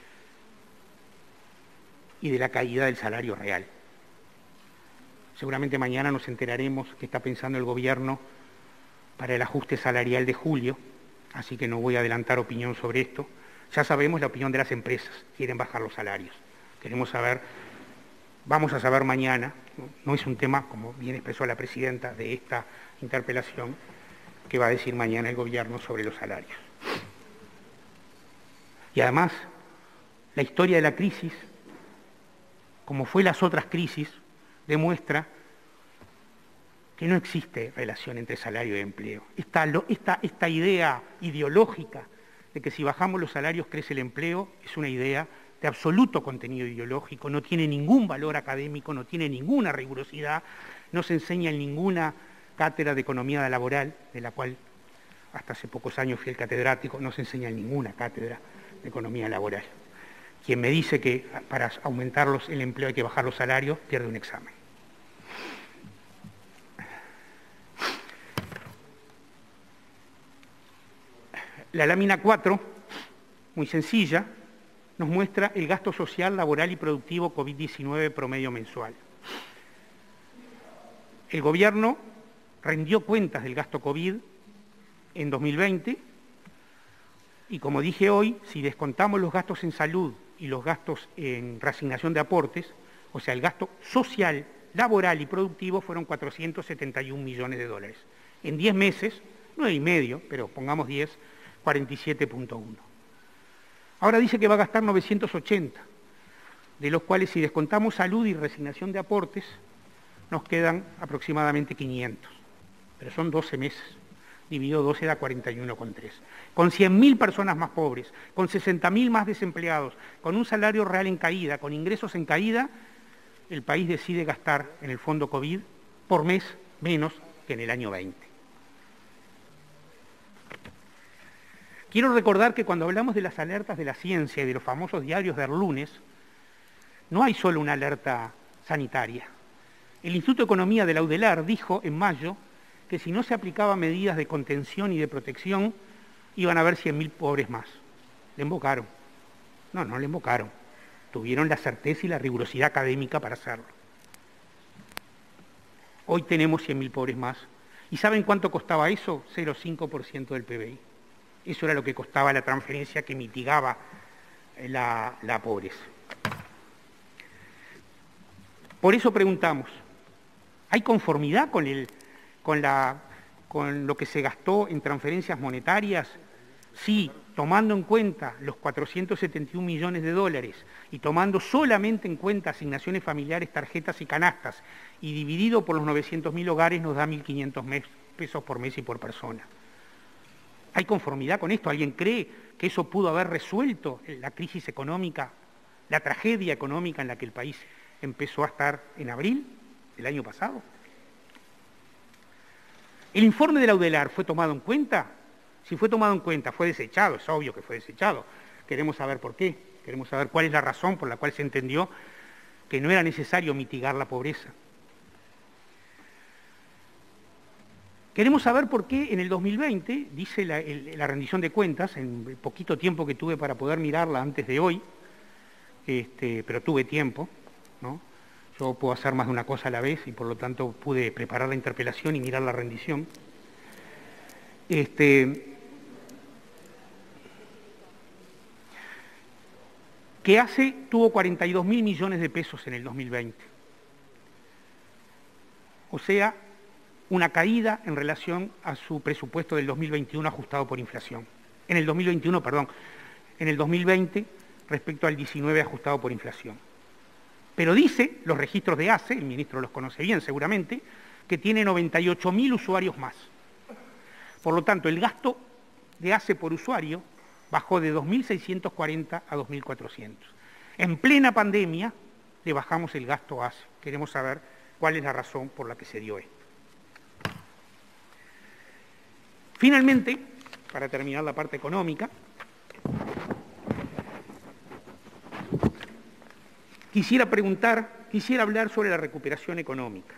y de la caída del salario real. Seguramente mañana nos enteraremos qué está pensando el gobierno para el ajuste salarial de julio, así que no voy a adelantar opinión sobre esto. Ya sabemos la opinión de las empresas, quieren bajar los salarios. Queremos saber, vamos a saber mañana, no, no es un tema, como bien expresó la presidenta de esta interpelación, que va a decir mañana el gobierno sobre los salarios. Y además, la historia de la crisis, como fue las otras crisis, demuestra que no existe relación entre salario y empleo. Esta, esta, esta idea ideológica de que si bajamos los salarios crece el empleo es una idea de absoluto contenido ideológico, no tiene ningún valor académico, no tiene ninguna rigurosidad, no se enseña en ninguna cátedra de economía laboral, de la cual hasta hace pocos años fui el catedrático, no se enseña en ninguna cátedra de economía laboral. Quien me dice que para aumentar los, el empleo hay que bajar los salarios, pierde un examen. La lámina cuatro, muy sencilla, nos muestra el gasto social, laboral y productivo COVID diecinueve promedio mensual. El gobierno rindió cuentas del gasto COVID en dos mil veinte y, como dije hoy, si descontamos los gastos en salud y los gastos en reasignación de aportes, o sea, el gasto social, laboral y productivo fueron cuatrocientos setenta y un millones de dólares. En diez meses, nueve y medio, pero pongamos diez, cuarenta y siete punto uno. Ahora dice que va a gastar novecientos ochenta, de los cuales si descontamos salud y resignación de aportes, nos quedan aproximadamente quinientos. Pero son doce meses. Dividido doce da cuarenta y uno coma tres. Con cien mil personas más pobres, con sesenta mil más desempleados, con un salario real en caída, con ingresos en caída, el país decide gastar en el fondo COVID por mes menos que en el año veinte. Quiero recordar que cuando hablamos de las alertas de la ciencia y de los famosos diarios del lunes, no hay solo una alerta sanitaria. El Instituto de Economía de la UDELAR dijo en mayo que si no se aplicaban medidas de contención y de protección, iban a haber cien mil pobres más. Le embocaron. No, no le embocaron. Tuvieron la certeza y la rigurosidad académica para hacerlo. Hoy tenemos cien mil pobres más. ¿Y saben cuánto costaba eso? cero coma cinco por ciento del P B I. Eso era lo que costaba la transferencia que mitigaba la, la pobreza. Por eso preguntamos, ¿hay conformidad con, el, con, la, con lo que se gastó en transferencias monetarias? Sí, tomando en cuenta los cuatrocientos setenta y un millones de dólares y tomando solamente en cuenta asignaciones familiares, tarjetas y canastas, y dividido por los novecientos mil hogares nos da mil quinientos pesos por mes y por persona. ¿Hay conformidad con esto? ¿Alguien cree que eso pudo haber resuelto la crisis económica, la tragedia económica en la que el país empezó a estar en abril del año pasado? ¿El informe de la UDELAR fue tomado en cuenta? Si fue tomado en cuenta, fue desechado, es obvio que fue desechado. Queremos saber por qué, queremos saber cuál es la razón por la cual se entendió que no era necesario mitigar la pobreza. Queremos saber por qué en el dos mil veinte, dice la, el, la rendición de cuentas, en el poquito tiempo que tuve para poder mirarla antes de hoy, este, pero tuve tiempo, ¿no? Yo puedo hacer más de una cosa a la vez y por lo tanto pude preparar la interpelación y mirar la rendición. Este, que hace, tuvo cuarenta y dos mil millones de pesos en el dos mil veinte. O sea, una caída en relación a su presupuesto del dos mil veintiuno ajustado por inflación. En el dos mil veintiuno, perdón, en el dos mil veinte respecto al diecinueve ajustado por inflación. Pero dice, los registros de ACE, el ministro los conoce bien seguramente, que tiene noventa y ocho mil usuarios más. Por lo tanto, el gasto de ACE por usuario bajó de dos mil seiscientos cuarenta a dos mil cuatrocientos. En plena pandemia le bajamos el gasto a ACE. Queremos saber cuál es la razón por la que se dio esto. Finalmente, para terminar la parte económica, quisiera preguntar, quisiera hablar sobre la recuperación económica.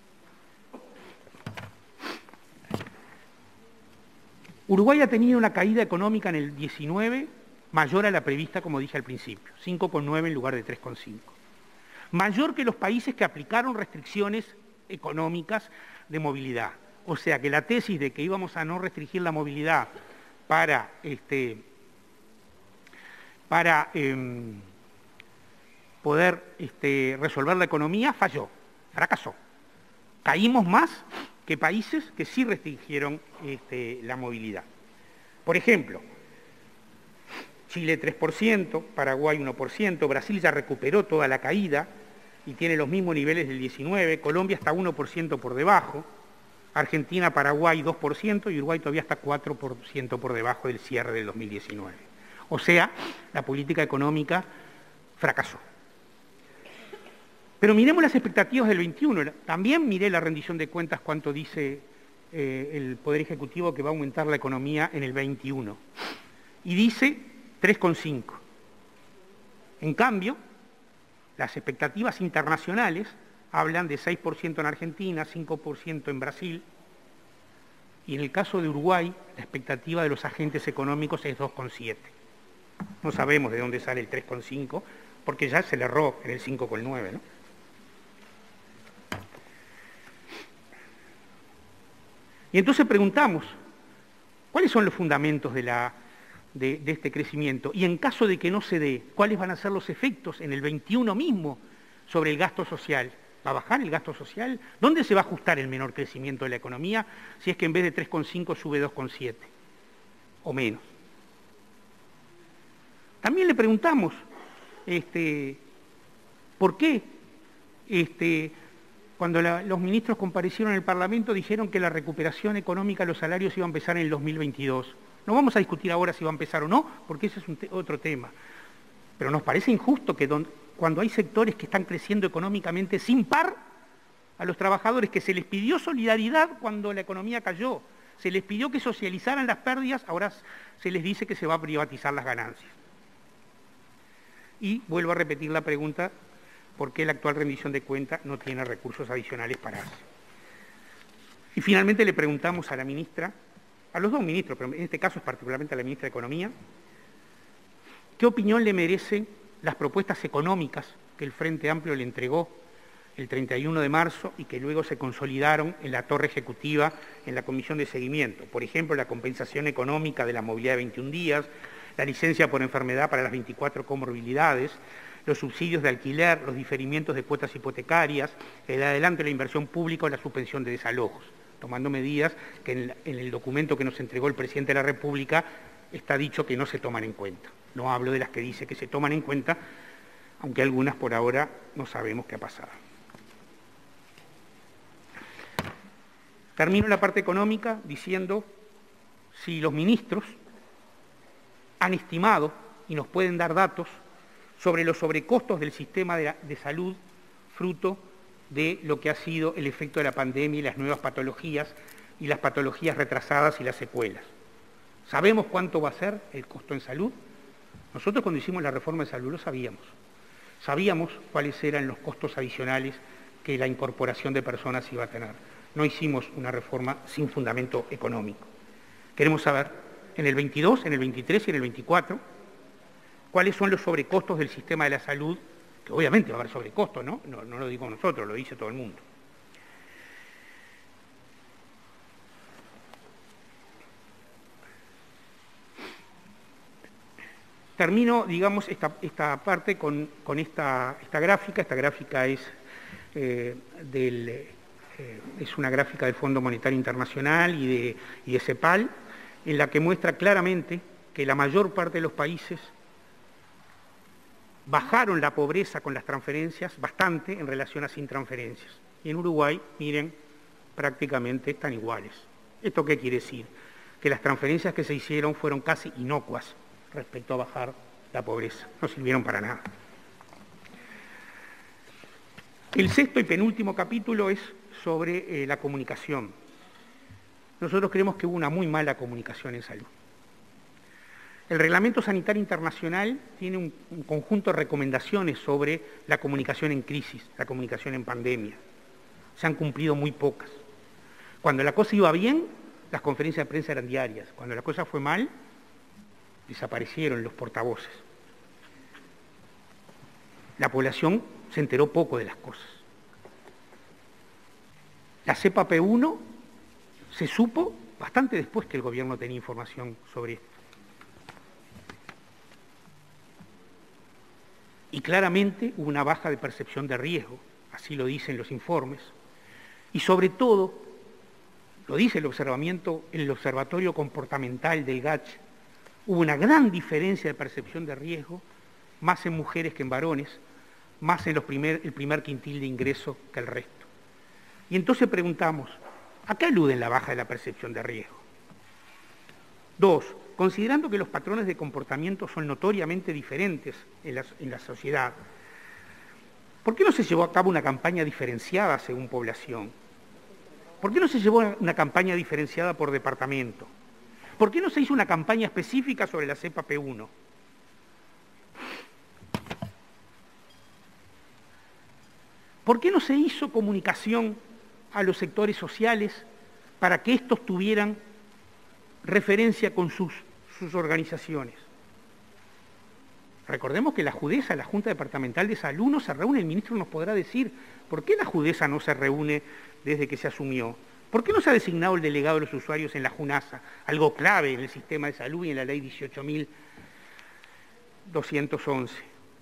Uruguay ha tenido una caída económica en el diecinueve mayor a la prevista, como dije al principio, cinco coma nueve en lugar de tres coma cinco. Mayor que los países que aplicaron restricciones económicas de movilidad. O sea que la tesis de que íbamos a no restringir la movilidad para, este, para eh, poder este, resolver la economía falló, fracasó. Caímos más que países que sí restringieron este, la movilidad. Por ejemplo, Chile tres por ciento, Paraguay uno por ciento, Brasil ya recuperó toda la caída y tiene los mismos niveles del diecinueve, Colombia está uno por ciento por debajo, Argentina, Paraguay dos por ciento y Uruguay todavía está cuatro por ciento por debajo del cierre del dos mil diecinueve. O sea, la política económica fracasó. Pero miremos las expectativas del veintiuno. También miré la rendición de cuentas cuánto dice eh, el Poder Ejecutivo que va a aumentar la economía en el veintiuno. Y dice tres coma cinco. En cambio, las expectativas internacionales hablan de seis por ciento en Argentina, cinco por ciento en Brasil, y en el caso de Uruguay, la expectativa de los agentes económicos es dos coma siete. No sabemos de dónde sale el tres coma cinco, porque ya se le erró en el cinco coma nueve, ¿no? Y entonces preguntamos, ¿cuáles son los fundamentos de, la, de, de este crecimiento? Y en caso de que no se dé, ¿cuáles van a ser los efectos en el veintiuno mismo sobre el gasto social? ¿Va a bajar el gasto social? ¿Dónde se va a ajustar el menor crecimiento de la economía si es que en vez de tres coma cinco sube dos coma siete o menos? También le preguntamos, este, ¿por qué este, cuando la, los ministros comparecieron en el Parlamento dijeron que la recuperación económica de los salarios iba a empezar en el dos mil veintidós? No vamos a discutir ahora si va a empezar o no, porque ese es un te otro tema. Pero nos parece injusto que don, cuando hay sectores que están creciendo económicamente sin par, a los trabajadores que se les pidió solidaridad cuando la economía cayó, se les pidió que socializaran las pérdidas, ahora se les dice que se va a privatizar las ganancias. Y vuelvo a repetir la pregunta, ¿por qué la actual rendición de cuentas no tiene recursos adicionales para eso? Y finalmente le preguntamos a la ministra, a los dos ministros, pero en este caso es particularmente a la ministra de Economía, ¿qué opinión le merecen las propuestas económicas que el Frente Amplio le entregó el treinta y uno de marzo y que luego se consolidaron en la torre ejecutiva en la comisión de seguimiento? Por ejemplo, la compensación económica de la movilidad de veintiún días, la licencia por enfermedad para las veinticuatro comorbilidades, los subsidios de alquiler, los diferimientos de cuotas hipotecarias, el adelanto de la inversión pública o la suspensión de desalojos, tomando medidas que en, la, en el documento que nos entregó el presidente de la República está dicho que no se toman en cuenta. No hablo de las que dice que se toman en cuenta, aunque algunas por ahora no sabemos qué ha pasado. Termino la parte económica diciendo si los ministros han estimado y nos pueden dar datos sobre los sobrecostos del sistema de, de salud fruto de lo que ha sido el efecto de la pandemia y las nuevas patologías y las patologías retrasadas y las secuelas. ¿Sabemos cuánto va a ser el costo en salud? Nosotros cuando hicimos la reforma de salud lo sabíamos. Sabíamos cuáles eran los costos adicionales que la incorporación de personas iba a tener. No hicimos una reforma sin fundamento económico. Queremos saber en el veintidós, en el veintitrés y en el veinticuatro cuáles son los sobrecostos del sistema de la salud, que obviamente va a haber sobrecostos, ¿no? No, no lo digo nosotros, lo dice todo el mundo. Termino, digamos, esta, esta parte con, con esta, esta gráfica. Esta gráfica es, eh, del, eh, es una gráfica del Fondo Monetario Internacional y de, y de CEPAL, en la que muestra claramente que la mayor parte de los países bajaron la pobreza con las transferencias bastante en relación a sin transferencias. Y en Uruguay, miren, prácticamente están iguales. ¿Esto qué quiere decir? Que las transferencias que se hicieron fueron casi inocuas respecto a bajar la pobreza. No sirvieron para nada. El sexto y penúltimo capítulo es sobre eh, la comunicación. Nosotros creemos que hubo una muy mala comunicación en salud. El Reglamento Sanitario Internacional tiene un, un conjunto de recomendaciones sobre la comunicación en crisis, la comunicación en pandemia. Se han cumplido muy pocas. Cuando la cosa iba bien, las conferencias de prensa eran diarias. Cuando la cosa fue mal, desaparecieron los portavoces. La población se enteró poco de las cosas. La cepa P uno se supo bastante después que el gobierno tenía información sobre esto. Y claramente hubo una baja de percepción de riesgo, así lo dicen los informes. Y sobre todo, lo dice el observamiento, el observatorio comportamental del G A C H, hubo una gran diferencia de percepción de riesgo, más en mujeres que en varones, más en los primer, el primer quintil de ingreso que el resto. Y entonces preguntamos, ¿a qué alude la baja de la percepción de riesgo? Dos, considerando que los patrones de comportamiento son notoriamente diferentes en la, en la sociedad, ¿por qué no se llevó a cabo una campaña diferenciada según población? ¿Por qué no se llevó una campaña diferenciada por departamento? ¿Por qué no se hizo una campaña específica sobre la cepa P uno? ¿Por qué no se hizo comunicación a los sectores sociales para que estos tuvieran referencia con sus, sus organizaciones? Recordemos que la JUDESA, la Junta Departamental de Salud, no se reúne. El ministro nos podrá decir por qué la JUDESA no se reúne desde que se asumió. ¿Por qué no se ha designado el delegado de los usuarios en la JUNASA? Algo clave en el sistema de salud y en la ley dieciocho mil doscientos once.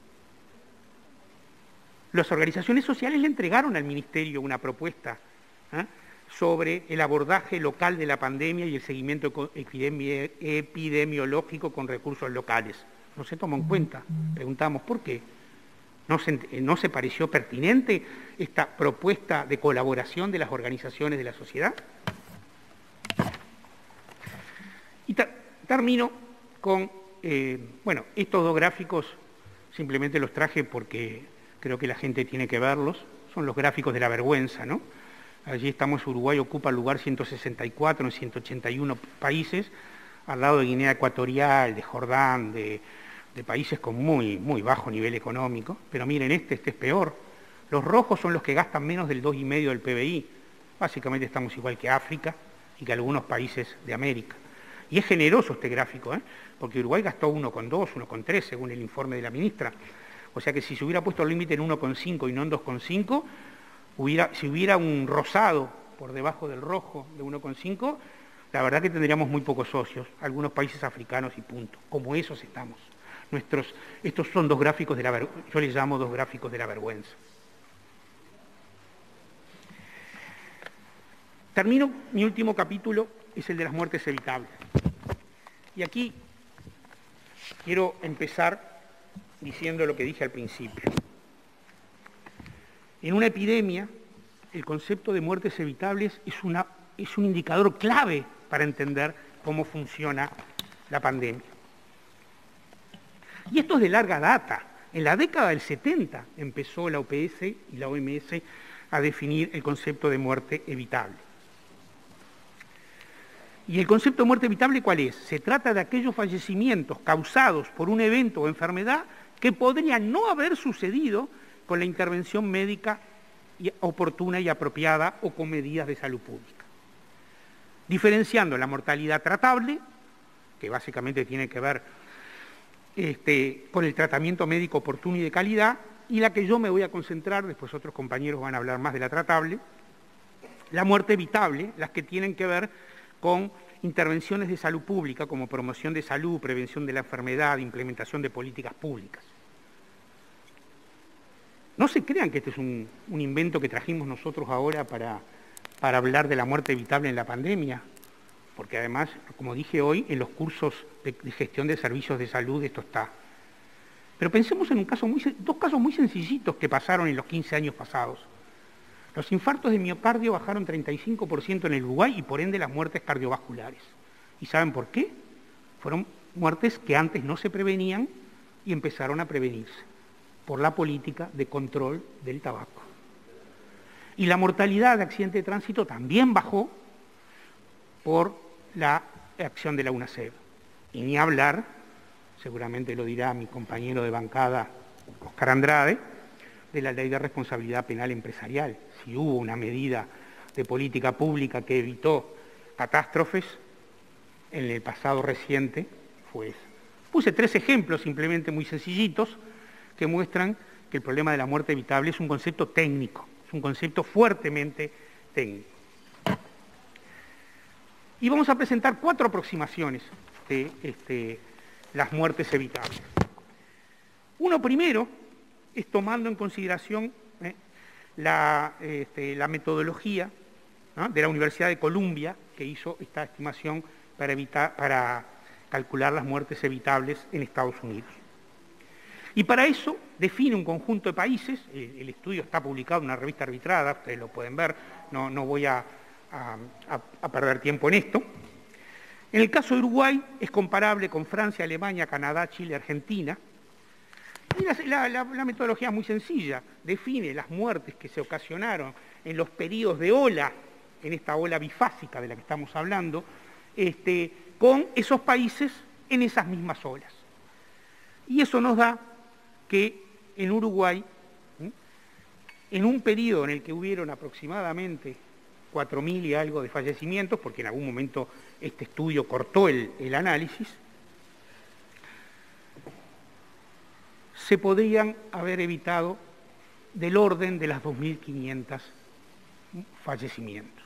Las organizaciones sociales le entregaron al Ministerio una propuesta ¿eh? sobre el abordaje local de la pandemia y el seguimiento epidemi- epidemiológico con recursos locales. no se tomó en cuenta. Preguntamos por qué. ¿No se, ¿No se pareció pertinente esta propuesta de colaboración de las organizaciones de la sociedad? Y ter termino con, eh, bueno, estos dos gráficos simplemente los traje porque creo que la gente tiene que verlos. Son los gráficos de la vergüenza, ¿no? Allí estamos, Uruguay ocupa el lugar ciento sesenta y cuatro en ciento ochenta y uno países, al lado de Guinea Ecuatorial, de Jordán, de, de países con muy, muy bajo nivel económico. Pero miren, este, este es peor. Los rojos son los que gastan menos del dos coma cinco del P B I. Básicamente estamos igual que África y que algunos países de América. Y es generoso este gráfico, ¿eh? Porque Uruguay gastó uno coma dos, uno coma tres, según el informe de la ministra. O sea que si se hubiera puesto el límite en uno coma cinco y no en dos coma cinco, hubiera, si hubiera un rosado por debajo del rojo de uno coma cinco, la verdad que tendríamos muy pocos socios, algunos países africanos y punto. Como esos estamos. Nuestros, estos son dos gráficos de la vergüenza, yo les llamo dos gráficos de la vergüenza. Termino, mi último capítulo es el de las muertes evitables. Y aquí quiero empezar diciendo lo que dije al principio. En una epidemia, el concepto de muertes evitables es, una, es un indicador clave para entender cómo funciona la pandemia. Y esto es de larga data. En la década del setenta empezó la O P S y la O M S a definir el concepto de muerte evitable. ¿Y el concepto de muerte evitable cuál es? Se trata de aquellos fallecimientos causados por un evento o enfermedad que podrían no haber sucedido con la intervención médica oportuna y apropiada o con medidas de salud pública. Diferenciando la mortalidad tratable, que básicamente tiene que ver este, con el tratamiento médico oportuno y de calidad, y la que yo me voy a concentrar, después otros compañeros van a hablar más de la tratable, la muerte evitable, las que tienen que ver con intervenciones de salud pública como promoción de salud, prevención de la enfermedad, implementación de políticas públicas. No se crean que este es un, un invento que trajimos nosotros ahora para, para hablar de la muerte evitable en la pandemia, porque además, como dije hoy, en los cursos de, de gestión de servicios de salud esto está. Pero pensemos en un caso muy, dos casos muy sencillitos que pasaron en los quince años pasados. Los infartos de miocardio bajaron treinta y cinco por ciento en el Uruguay y por ende las muertes cardiovasculares. ¿Y saben por qué? Fueron muertes que antes no se prevenían y empezaron a prevenirse por la política de control del tabaco. Y la mortalidad de accidente de tránsito también bajó por la acción de la UNACEB. Y ni hablar, seguramente lo dirá mi compañero de bancada, Oscar Andrade, de la Ley de Responsabilidad Penal Empresarial. Si hubo una medida de política pública que evitó catástrofes en el pasado reciente, fue esa. Puse tres ejemplos simplemente muy sencillitos que muestran que el problema de la muerte evitable es un concepto técnico, es un concepto fuertemente técnico. Y vamos a presentar cuatro aproximaciones de este, las muertes evitables. Uno primero es tomando en consideración eh, la, este, la metodología, ¿no?, de la Universidad de Columbia, que hizo esta estimación para, evitar, para calcular las muertes evitables en Estados Unidos. Y para eso define un conjunto de países, el, el estudio está publicado en una revista arbitrada, ustedes lo pueden ver, no, no voy a, a, a perder tiempo en esto. En el caso de Uruguay es comparable con Francia, Alemania, Canadá, Chile, Argentina. Y la, la, la metodología es muy sencilla, define las muertes que se ocasionaron en los periodos de ola, en esta ola bifásica de la que estamos hablando, este, con esos países en esas mismas olas. Y eso nos da que en Uruguay, ¿sí?, en un periodo en el que hubieron aproximadamente cuatro mil y algo de fallecimientos, porque en algún momento este estudio cortó el, el análisis, se podrían haber evitado del orden de las dos mil quinientos fallecimientos.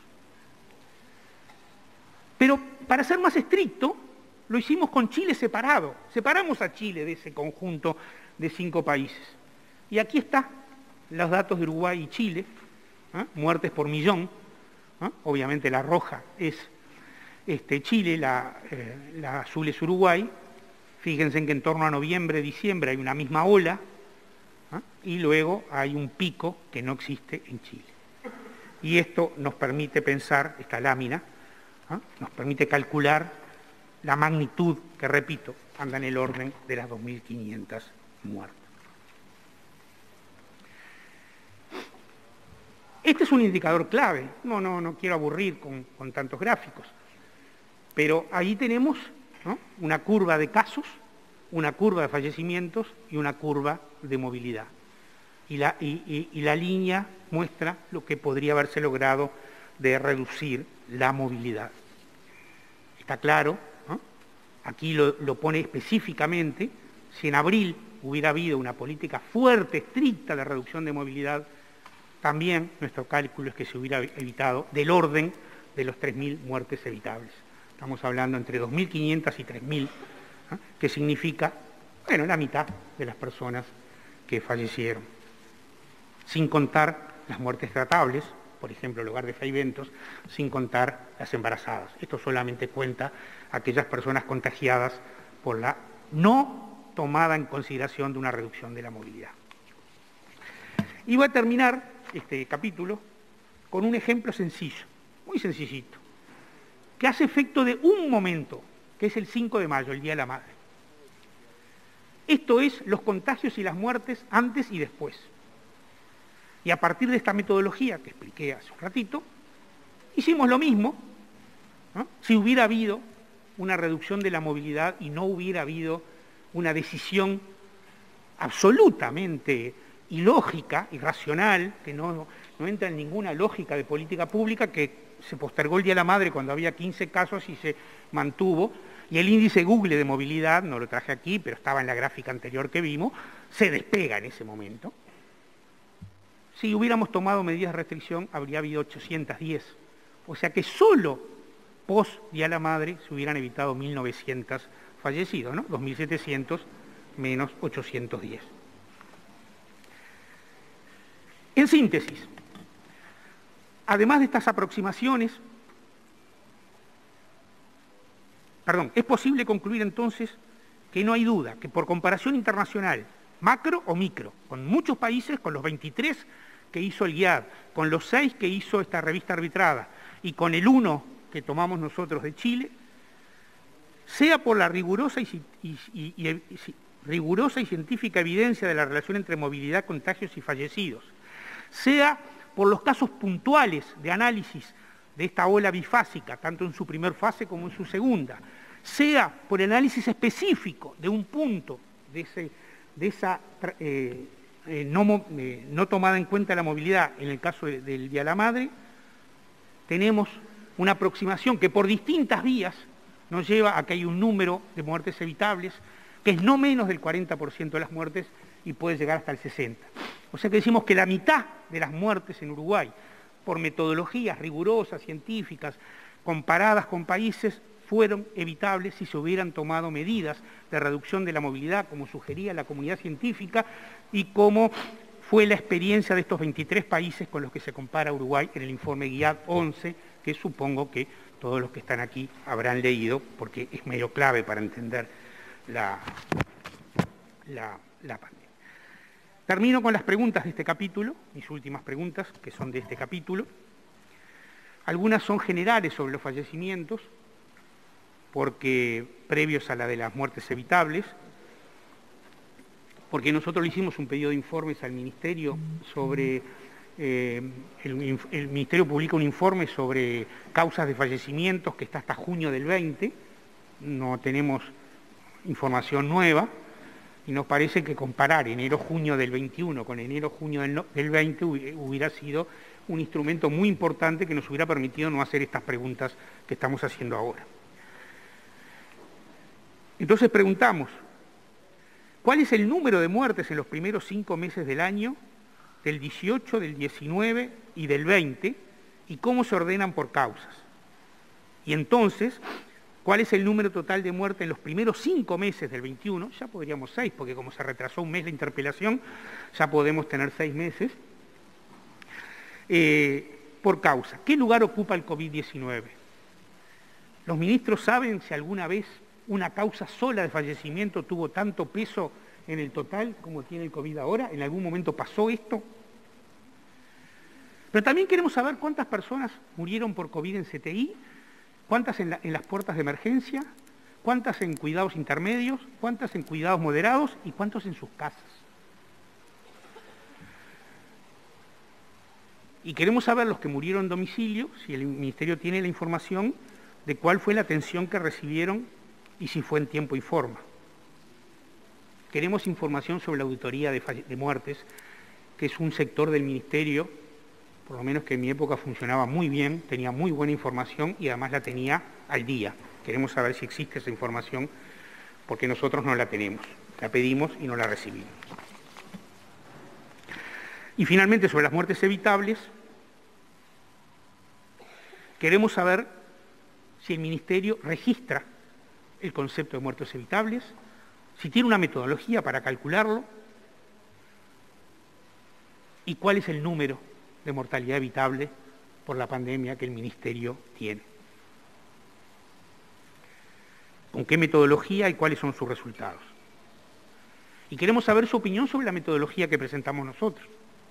Pero para ser más estricto, lo hicimos con Chile separado. Separamos a Chile de ese conjunto de cinco países. Y aquí están los datos de Uruguay y Chile, ¿eh?, muertes por millón. ¿eh? Obviamente la roja es este, Chile, la, eh, la azul es Uruguay. Fíjense en que en torno a noviembre, diciembre hay una misma ola, ¿ah? Y luego hay un pico que no existe en Chile. Y esto nos permite pensar, esta lámina, ¿ah? Nos permite calcular la magnitud, que repito, anda en el orden de las dos mil quinientas muertes. Este es un indicador clave, no, no, no quiero aburrir con, con tantos gráficos, pero ahí tenemos, ¿no?, una curva de casos, una curva de fallecimientos y una curva de movilidad. Y la, y, y, y la línea muestra lo que podría haberse logrado de reducir la movilidad. Está claro, ¿no? Aquí lo, lo pone específicamente, si en abril hubiera habido una política fuerte, estricta de reducción de movilidad, también nuestro cálculo es que se hubiera evitado del orden de los tres mil muertes evitables. Estamos hablando entre dos mil quinientas y tres mil, ¿eh? Que significa, bueno, la mitad de las personas que fallecieron. Sin contar las muertes tratables, por ejemplo, en lugar de feiventos, sin contar las embarazadas. Esto solamente cuenta aquellas personas contagiadas por la no tomada en consideración de una reducción de la movilidad. Y voy a terminar este capítulo con un ejemplo sencillo, muy sencillito, que hace efecto de un momento, que es el cinco de mayo, el Día de la Madre. Esto es los contagios y las muertes antes y después. Y a partir de esta metodología que expliqué hace un ratito, hicimos lo mismo, ¿no?, si hubiera habido una reducción de la movilidad y no hubiera habido una decisión absolutamente ilógica, irracional, que no, no entra en ninguna lógica de política pública, que se postergó el Día de la Madre cuando había quince casos y se mantuvo, y el índice Google de movilidad, no lo traje aquí, pero estaba en la gráfica anterior que vimos, se despega en ese momento. Si hubiéramos tomado medidas de restricción, habría habido ochocientos diez. O sea que solo post Día de la Madre se hubieran evitado mil novecientos fallecidos, ¿no? dos mil setecientos menos ochocientos diez. En síntesis, además de estas aproximaciones, perdón, es posible concluir entonces que no hay duda que por comparación internacional, macro o micro, con muchos países, con los veintitrés que hizo el G I A D, con los seis que hizo esta revista arbitrada y con el uno que tomamos nosotros de Chile, sea por la rigurosa y, y, y, y, rigurosa y científica evidencia de la relación entre movilidad, contagios y fallecidos, sea por los casos puntuales de análisis de esta ola bifásica, tanto en su primer fase como en su segunda, sea por el análisis específico de un punto de, ese, de esa eh, eh, no, eh, no tomada en cuenta la movilidad en el caso de, del Día de la Madre, tenemos una aproximación que por distintas vías nos lleva a que hay un número de muertes evitables que es no menos del cuarenta por ciento de las muertes y puede llegar hasta el sesenta por ciento. O sea que decimos que la mitad de las muertes en Uruguay, por metodologías rigurosas, científicas, comparadas con países, fueron evitables si se hubieran tomado medidas de reducción de la movilidad, como sugería la comunidad científica y como fue la experiencia de estos veintitrés países con los que se compara Uruguay en el informe G I A D once, que supongo que todos los que están aquí habrán leído, porque es medio clave para entender la, la, la pandemia. Termino con las preguntas de este capítulo, mis últimas preguntas, que son de este capítulo. Algunas son generales sobre los fallecimientos, porque previos a la de las muertes evitables, porque nosotros le hicimos un pedido de informes al Ministerio sobre, eh, el, el Ministerio publica un informe sobre causas de fallecimientos que está hasta junio del veinte, no tenemos información nueva, y nos parece que comparar enero-junio del veintiuno con enero-junio del, no, del veinte hubiera sido un instrumento muy importante que nos hubiera permitido no hacer estas preguntas que estamos haciendo ahora. Entonces preguntamos, ¿cuál es el número de muertes en los primeros cinco meses del año, del dieciocho, del diecinueve y del veinte, y cómo se ordenan por causas? Y entonces, ¿cuál es el número total de muertes en los primeros cinco meses del veintiuno? Ya podríamos seis, porque como se retrasó un mes la interpelación, ya podemos tener seis meses. Eh, por causa, ¿qué lugar ocupa el COVID diecinueve? ¿Los ministros saben si alguna vez una causa sola de fallecimiento tuvo tanto peso en el total como tiene el COVID ahora? ¿En algún momento pasó esto? Pero también queremos saber cuántas personas murieron por COVID en C T I, cuántas en, la, en las puertas de emergencia, cuántas en cuidados intermedios, cuántas en cuidados moderados y cuántos en sus casas. Y queremos saber los que murieron en domicilio, si el Ministerio tiene la información de cuál fue la atención que recibieron y si fue en tiempo y forma. Queremos información sobre la auditoría de, de muertes, que es un sector del Ministerio, por lo menos que en mi época funcionaba muy bien, tenía muy buena información y además la tenía al día. Queremos saber si existe esa información porque nosotros no la tenemos, la pedimos y no la recibimos. Y finalmente, sobre las muertes evitables, queremos saber si el Ministerio registra el concepto de muertes evitables, si tiene una metodología para calcularlo y cuál es el número de mortalidad evitable por la pandemia que el Ministerio tiene. Con qué metodología y cuáles son sus resultados. Y queremos saber su opinión sobre la metodología que presentamos nosotros.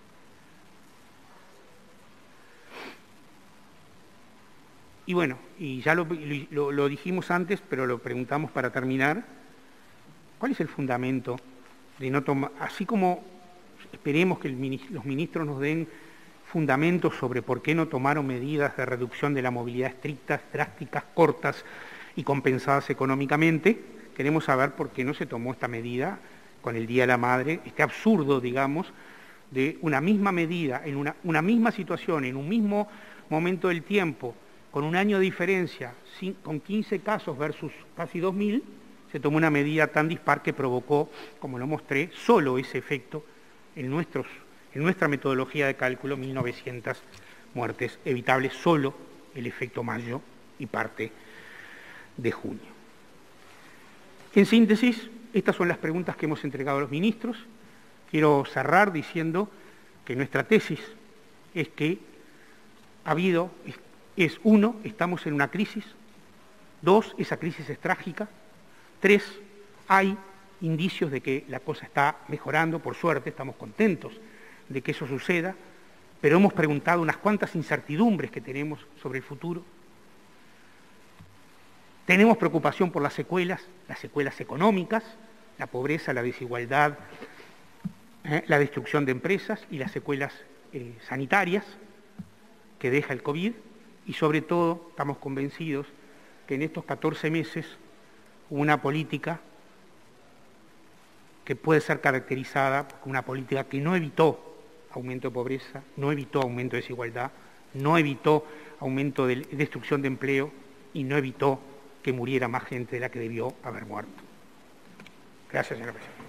Y bueno, y ya lo, lo, lo dijimos antes, pero lo preguntamos para terminar, ¿cuál es el fundamento de no tomar, así como esperemos que el, los ministros nos den fundamentos sobre por qué no tomaron medidas de reducción de la movilidad estrictas, drásticas, cortas y compensadas económicamente, queremos saber por qué no se tomó esta medida con el Día de la Madre, este absurdo, digamos, de una misma medida, en una, una misma situación, en un mismo momento del tiempo, con un año de diferencia, con quince casos versus casi dos mil, se tomó una medida tan dispar que provocó, como lo mostré, solo ese efecto en, nuestros, en nuestra metodología de cálculo, mil novecientas muertes evitables, solo el efecto mayo y parte de junio. En síntesis, estas son las preguntas que hemos entregado a los ministros. Quiero cerrar diciendo que nuestra tesis es que ha habido... Es, uno, estamos en una crisis. Dos, esa crisis es trágica. Tres, hay indicios de que la cosa está mejorando, por suerte, estamos contentos de que eso suceda, pero hemos preguntado unas cuantas incertidumbres que tenemos sobre el futuro. Tenemos preocupación por las secuelas, las secuelas económicas, la pobreza, la desigualdad, eh, la destrucción de empresas y las secuelas eh, sanitarias que deja el COVID. Y sobre todo estamos convencidos que en estos catorce meses hubo una política que puede ser caracterizada como una política que no evitó aumento de pobreza, no evitó aumento de desigualdad, no evitó aumento de destrucción de empleo y no evitó que muriera más gente de la que debió haber muerto. Gracias, señora presidenta.